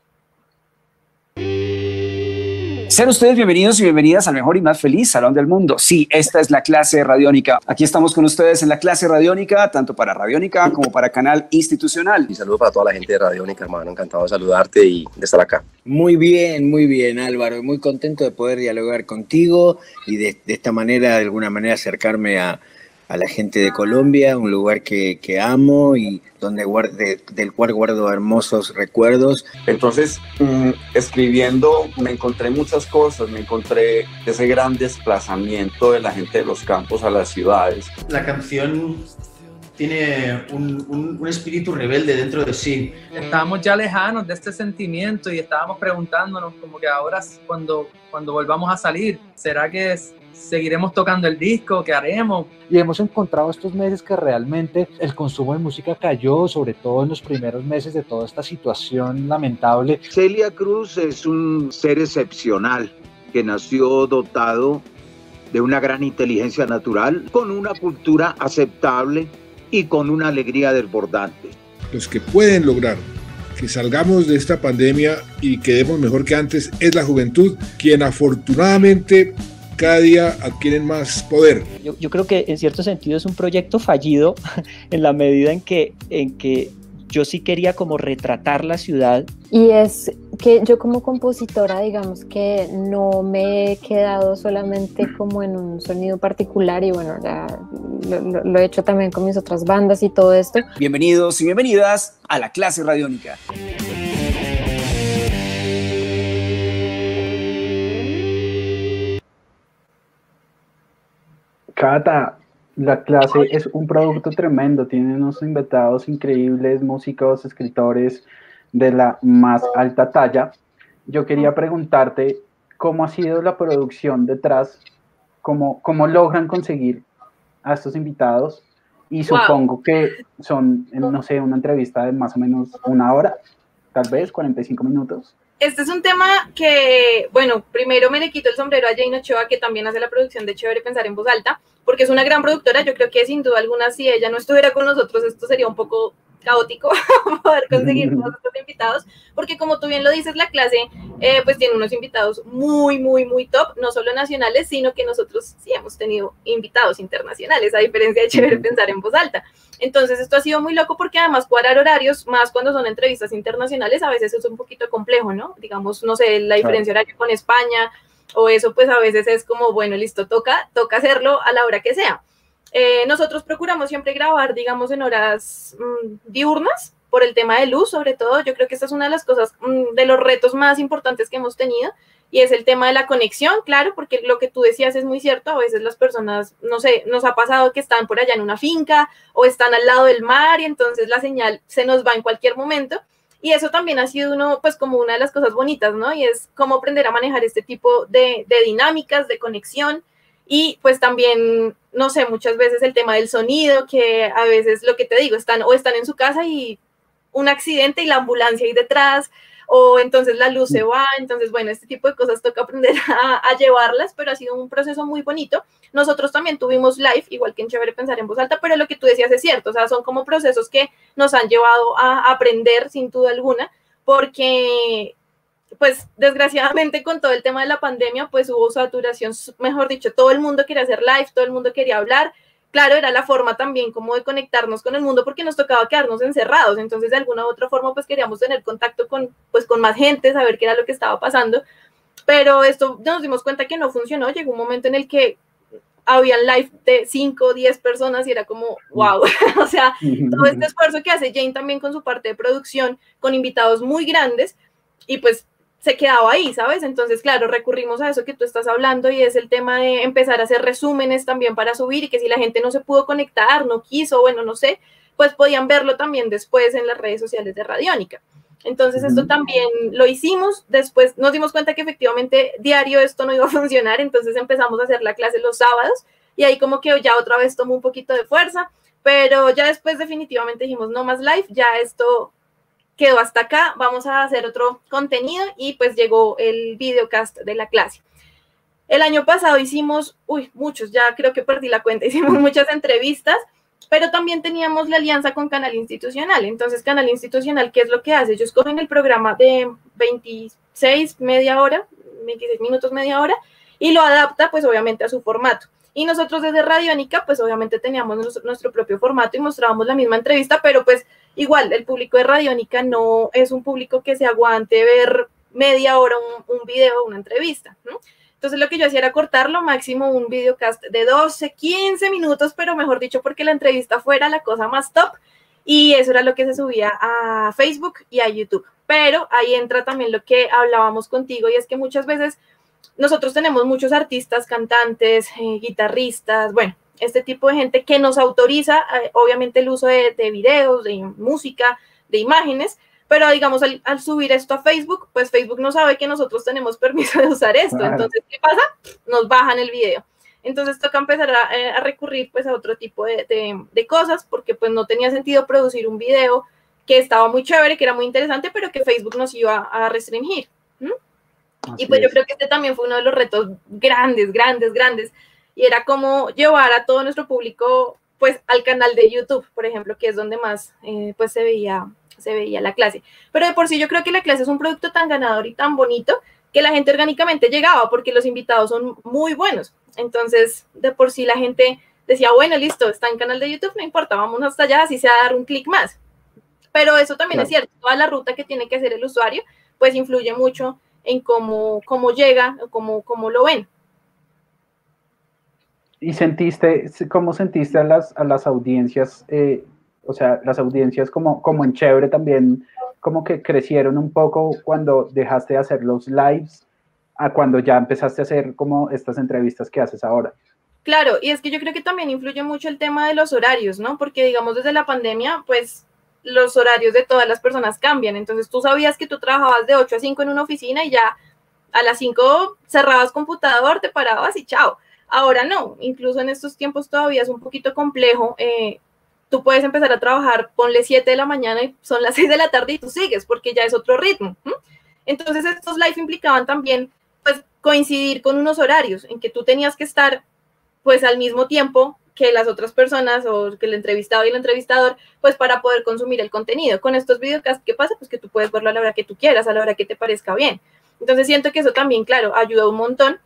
Sean ustedes bienvenidos y bienvenidas al mejor y más feliz salón del mundo. Sí, esta es la clase Radiónica. Aquí estamos con ustedes en la clase Radiónica, tanto para Radiónica como para Canal Institucional. Y saludo para toda la gente de Radiónica, hermano. Encantado de saludarte y de estar acá. Muy bien, muy bien, Álvaro. Muy contento de poder dialogar contigo y de, de esta manera, de alguna manera, acercarme a, a la gente de Colombia, un lugar que, que amo y donde guarde, del cual guardo hermosos recuerdos. Entonces, mmm, escribiendo me encontré muchas cosas, me encontré ese gran desplazamiento de la gente de los campos a las ciudades. La canción tiene un, un, un espíritu rebelde dentro de sí. Estábamos ya lejanos de este sentimiento y estábamos preguntándonos como que ahora cuando, cuando volvamos a salir, ¿será que es, seguiremos tocando el disco? ¿Qué haremos? Y hemos encontrado estos meses que realmente el consumo de música cayó, sobre todo en los primeros meses de toda esta situación lamentable. Celia Cruz es un ser excepcional que nació dotado de una gran inteligencia natural, con una cultura aceptable y con una alegría desbordante. Los que pueden lograr que salgamos de esta pandemia y quedemos mejor que antes es la juventud, quien afortunadamente cada día adquieren más poder. Yo, yo creo que en cierto sentido es un proyecto fallido en la medida en que, en que yo sí quería como retratar la ciudad. Y es que yo como compositora, digamos que no me he quedado solamente como en un sonido particular y bueno, ya lo, lo, lo he hecho también con mis otras bandas y todo esto. Bienvenidos y bienvenidas a la clase radiónica. Cata, la clase es un producto tremendo, tiene unos invitados increíbles, músicos, escritores de la más alta talla. Yo quería preguntarte cómo ha sido la producción detrás, cómo, cómo logran conseguir a estos invitados y supongo wow. que son, no sé, una entrevista de más o menos una hora, tal vez cuarenta y cinco minutos. Este es un tema que, bueno, primero me le quito el sombrero a Jane Ochoa, que también hace la producción de Chévere Pensar en Voz Alta, porque es una gran productora. Yo creo que sin duda alguna, si ella no estuviera con nosotros, esto sería un poco caótico poder conseguir todos estos invitados, porque como tú bien lo dices, la clase eh, pues tiene unos invitados muy, muy, muy top, no solo nacionales, sino que nosotros sí hemos tenido invitados internacionales, a diferencia de Chévere Pensar en Voz Alta. Entonces esto ha sido muy loco porque además cuadrar horarios, más cuando son entrevistas internacionales, a veces es un poquito complejo, ¿no? Digamos, no sé, la diferencia horaria con España o eso, pues a veces es como, bueno, listo, toca, toca hacerlo a la hora que sea. Eh, nosotros procuramos siempre grabar, digamos, en horas mmm, diurnas, por el tema de luz, sobre todo. Yo creo que esta es una de las cosas, mmm, de los retos más importantes que hemos tenido, y es el tema de la conexión, claro, porque lo que tú decías es muy cierto. A veces las personas, no sé, nos ha pasado que están por allá en una finca o están al lado del mar y entonces la señal se nos va en cualquier momento. Y eso también ha sido uno, pues como una de las cosas bonitas, ¿no? Y es cómo aprender a manejar este tipo de, de dinámicas, de conexión. Y pues también, no sé, muchas veces el tema del sonido, que a veces lo que te digo, están o están en su casa y un accidente y la ambulancia ahí detrás, o entonces la luz se va. Entonces, bueno, este tipo de cosas toca aprender a, a llevarlas, pero ha sido un proceso muy bonito. Nosotros también tuvimos live, igual que en Chévere Pensar en Voz Alta, pero lo que tú decías es cierto, o sea, son como procesos que nos han llevado a aprender sin duda alguna, porque pues desgraciadamente con todo el tema de la pandemia, pues hubo saturación, mejor dicho, todo el mundo quería hacer live, todo el mundo quería hablar. Claro, era la forma también como de conectarnos con el mundo porque nos tocaba quedarnos encerrados, entonces de alguna u otra forma pues queríamos tener contacto con, pues, con más gente, saber qué era lo que estaba pasando, pero esto nos dimos cuenta que no funcionó. Llegó un momento en el que había live de cinco o diez personas y era como, wow, o sea, todo este esfuerzo que hace Jane también con su parte de producción, con invitados muy grandes, y pues se quedaba ahí, ¿sabes? Entonces, claro, recurrimos a eso que tú estás hablando y es el tema de empezar a hacer resúmenes también para subir, y que si la gente no se pudo conectar, no quiso, bueno, no sé, pues podían verlo también después en las redes sociales de Radiónica. Entonces, esto también lo hicimos. Después nos dimos cuenta que efectivamente diario esto no iba a funcionar, entonces empezamos a hacer la clase los sábados y ahí como que ya otra vez tomó un poquito de fuerza, pero ya después definitivamente dijimos no más live, ya esto quedó hasta acá, vamos a hacer otro contenido, y pues llegó el videocast de la clase. El año pasado hicimos, uy, muchos, ya creo que perdí la cuenta, hicimos muchas entrevistas, pero también teníamos la alianza con Canal Institucional. Entonces, Canal Institucional, ¿qué es lo que hace? Ellos cogen el programa de veintiséis, media hora, veintiséis minutos, media hora, y lo adapta, pues, obviamente, a su formato. Y nosotros desde Radiónica, pues, obviamente teníamos nuestro, nuestro propio formato y mostrábamos la misma entrevista, pero, pues, igual, el público de Radiónica no es un público que se aguante ver media hora un, un video, una entrevista, ¿no? Entonces lo que yo hacía era cortarlo, máximo un videocast de doce, quince minutos, pero mejor dicho, porque la entrevista fuera la cosa más top, y eso era lo que se subía a Facebook y a YouTube. Pero ahí entra también lo que hablábamos contigo, y es que muchas veces nosotros tenemos muchos artistas, cantantes, eh, guitarristas, bueno, este tipo de gente que nos autoriza, eh, obviamente, el uso de, de videos, de música, de imágenes, pero digamos, al, al subir esto a Facebook, pues Facebook no sabe que nosotros tenemos permiso de usar esto. Claro. Entonces, ¿qué pasa? Nos bajan el video. Entonces toca empezar a, a recurrir pues a otro tipo de, de, de cosas, porque pues no tenía sentido producir un video que estaba muy chévere, que era muy interesante, pero que Facebook nos iba a restringir. ¿Mm? Y pues es. Yo creo que este también fue uno de los retos grandes, grandes, grandes, y era como llevar a todo nuestro público pues al canal de YouTube, por ejemplo, que es donde más eh, pues se veía se veía la clase. Pero de por sí yo creo que la clase es un producto tan ganador y tan bonito que la gente orgánicamente llegaba porque los invitados son muy buenos. Entonces, de por sí la gente decía, bueno, listo, está en canal de YouTube, no importa, vamos hasta allá, así sea dar un clic más. Pero eso también claro. es cierto, toda la ruta que tiene que hacer el usuario, pues influye mucho en cómo, cómo llega, cómo, cómo lo ven. ¿Y sentiste, cómo sentiste a las, a las audiencias, eh, o sea, las audiencias como, como en Chévere también, como que crecieron un poco cuando dejaste de hacer los lives a cuando ya empezaste a hacer como estas entrevistas que haces ahora? Claro, y es que yo creo que también influye mucho el tema de los horarios, ¿no? Porque digamos desde la pandemia, pues los horarios de todas las personas cambian. Entonces tú sabías que tú trabajabas de ocho a cinco en una oficina y ya a las cinco cerrabas computador, te parabas y chao. Ahora no, incluso en estos tiempos todavía es un poquito complejo. Eh, tú puedes empezar a trabajar, ponle siete de la mañana y son las seis de la tarde y tú sigues porque ya es otro ritmo. ¿Mm? Entonces estos live implicaban también pues coincidir con unos horarios en que tú tenías que estar pues al mismo tiempo que las otras personas o que el entrevistado y el entrevistador, pues para poder consumir el contenido. Con estos videocasts, ¿qué pasa? Pues que tú puedes verlo a la hora que tú quieras, a la hora que te parezca bien. Entonces siento que eso también, claro, ayuda un montón.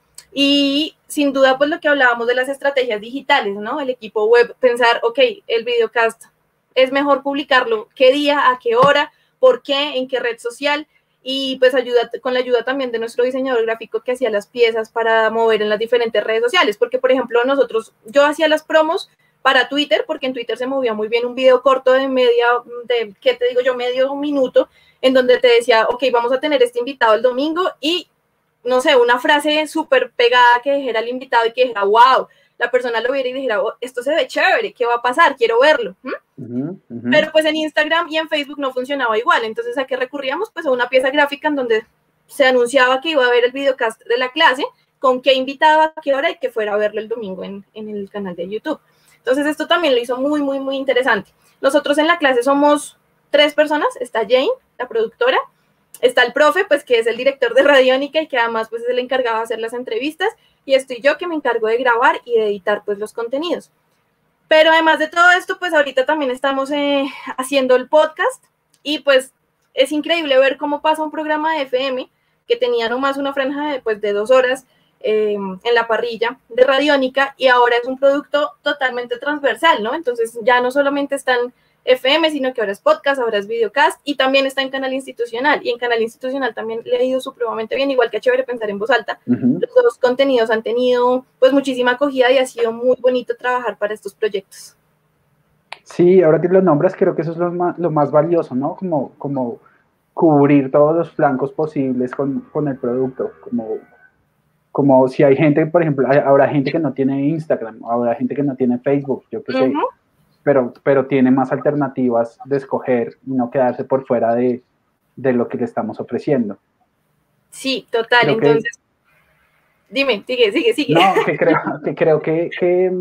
Y sin duda, pues lo que hablábamos de las estrategias digitales, ¿no? El equipo web, pensar, ok, el videocast es mejor publicarlo, qué día, a qué hora, por qué, en qué red social, y pues ayuda con la ayuda también de nuestro diseñador gráfico que hacía las piezas para mover en las diferentes redes sociales, porque por ejemplo nosotros, yo hacía las promos para Twitter, porque en Twitter se movía muy bien un video corto de media, de, ¿qué te digo yo? Medio minuto, en donde te decía, ok, vamos a tener este invitado el domingo y, no sé, una frase súper pegada que dijera el invitado y que dijera, wow, la persona lo viera y dijera, oh, esto se ve chévere, ¿qué va a pasar? Quiero verlo. ¿Mm? Uh-huh, uh-huh. Pero pues en Instagram y en Facebook no funcionaba igual, entonces ¿a qué recurríamos? Pues a una pieza gráfica en donde se anunciaba que iba a haber el videocast de la clase, con qué invitado, a qué hora y que fuera a verlo el domingo en, en el canal de YouTube. Entonces esto también lo hizo muy, muy, muy interesante. Nosotros en la clase somos tres personas, está Jane, la productora, está el profe, pues que es el director de Radiónica y que además pues es el encargado de hacer las entrevistas, y estoy yo que me encargo de grabar y de editar pues los contenidos. Pero además de todo esto, pues ahorita también estamos eh, haciendo el podcast y pues es increíble ver cómo pasa un programa de F M que tenía nomás una franja de, pues, de dos horas eh, en la parrilla de Radiónica y ahora es un producto totalmente transversal, ¿no? Entonces ya no solamente están F M, sino que ahora es podcast, ahora es videocast y también está en Canal Institucional, y en Canal Institucional también le ha ido supremamente bien, igual que a Chévere Pensar en Voz Alta. Uh-huh. Los dos contenidos han tenido pues muchísima acogida y ha sido muy bonito trabajar para estos proyectos. Sí, ahora que los nombres, creo que eso es lo más, lo más valioso, ¿no? Como, como cubrir todos los flancos posibles con, con el producto, como, como si hay gente, por ejemplo, hay, habrá gente que no tiene Instagram, habrá gente que no tiene Facebook, yo qué sé. Uh-huh. Pero, pero tiene más alternativas de escoger y no quedarse por fuera de, de lo que le estamos ofreciendo. Sí, total, creo entonces, que, dime, sigue, sigue, sigue. No, que creo que, creo que, que,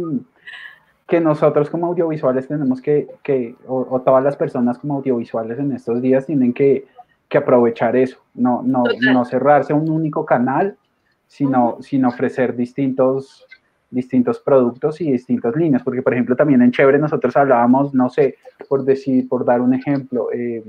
que nosotros como audiovisuales tenemos que, que o, o todas las personas como audiovisuales en estos días tienen que, que aprovechar eso, no, no, no cerrarse a un único canal, sino, uh-huh. sino ofrecer distintos... distintos productos y distintas líneas, porque por ejemplo también en Chévere nosotros hablábamos, no sé, por decir, por dar un ejemplo, eh,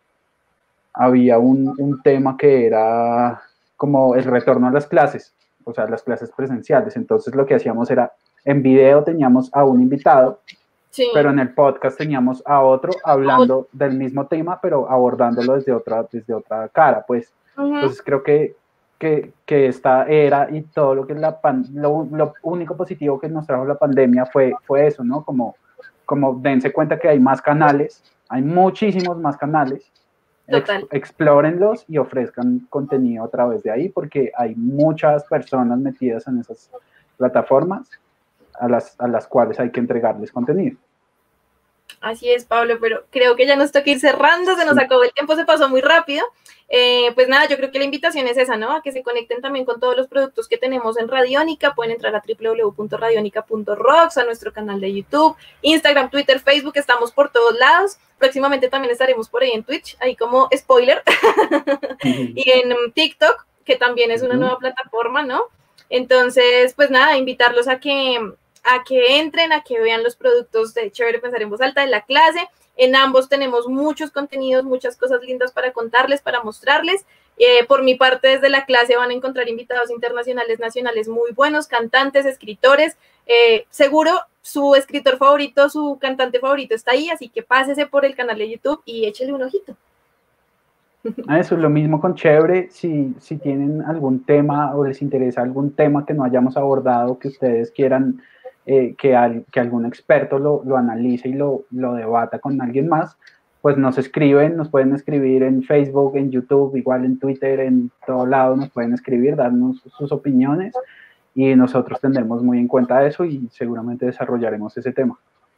había un, un tema que era como el retorno a las clases, o sea, las clases presenciales, entonces lo que hacíamos era, en video teníamos a un invitado, sí. pero en el podcast teníamos a otro hablando del mismo tema, pero abordándolo desde otra, desde otra cara, pues, uh-huh. entonces creo que Que, que esta era y todo lo que es la pan, lo, lo único positivo que nos trajo la pandemia fue, fue eso, ¿no? Como, como dense cuenta que hay más canales, hay muchísimos más canales, ex, explórenlos y ofrezcan contenido a través de ahí, porque hay muchas personas metidas en esas plataformas a las, a las cuales hay que entregarles contenido. Así es, Pablo, pero creo que ya nos toca ir cerrando, se nos sí. acabó el tiempo, se pasó muy rápido. Eh, pues nada, yo creo que la invitación es esa, ¿no? A que se conecten también con todos los productos que tenemos en Radiónica, pueden entrar a doble u doble u doble u punto radionica punto rocks, a nuestro canal de YouTube, Instagram, Twitter, Facebook, estamos por todos lados. Próximamente también estaremos por ahí en Twitch, ahí como spoiler, uh-huh. y en TikTok, que también es una uh-huh. nueva plataforma, ¿no? Entonces, pues nada, invitarlos a que a que entren, a que vean los productos de Chévere Pensar en Voz Alta de la clase. En ambos tenemos muchos contenidos, muchas cosas lindas para contarles, para mostrarles. Eh, por mi parte, desde la clase van a encontrar invitados internacionales, nacionales muy buenos, cantantes, escritores. Eh, seguro su escritor favorito, su cantante favorito está ahí, así que pásese por el canal de YouTube y échele un ojito. Eso es lo mismo con Chévere. Si, si tienen algún tema o les interesa algún tema que no hayamos abordado, que ustedes quieran eh, que, al, que algún experto lo, lo analice y lo, lo debata con alguien más, pues nos escriben, nos pueden escribir en Facebook, en YouTube, igual en Twitter, en todo lado nos pueden escribir, darnos sus opiniones y nosotros tendremos muy en cuenta eso y seguramente desarrollaremos ese tema.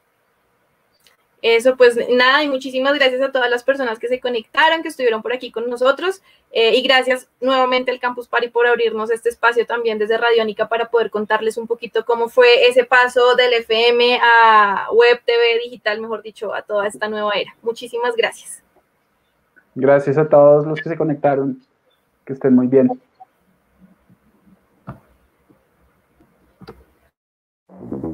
Eso, pues nada, y muchísimas gracias a todas las personas que se conectaron, que estuvieron por aquí con nosotros, eh, y gracias nuevamente al Campus Party por abrirnos este espacio también desde Radiónica para poder contarles un poquito cómo fue ese paso del F M a web, T V, digital, mejor dicho, a toda esta nueva era. Muchísimas gracias. Gracias a todos los que se conectaron, que estén muy bien. Thank you.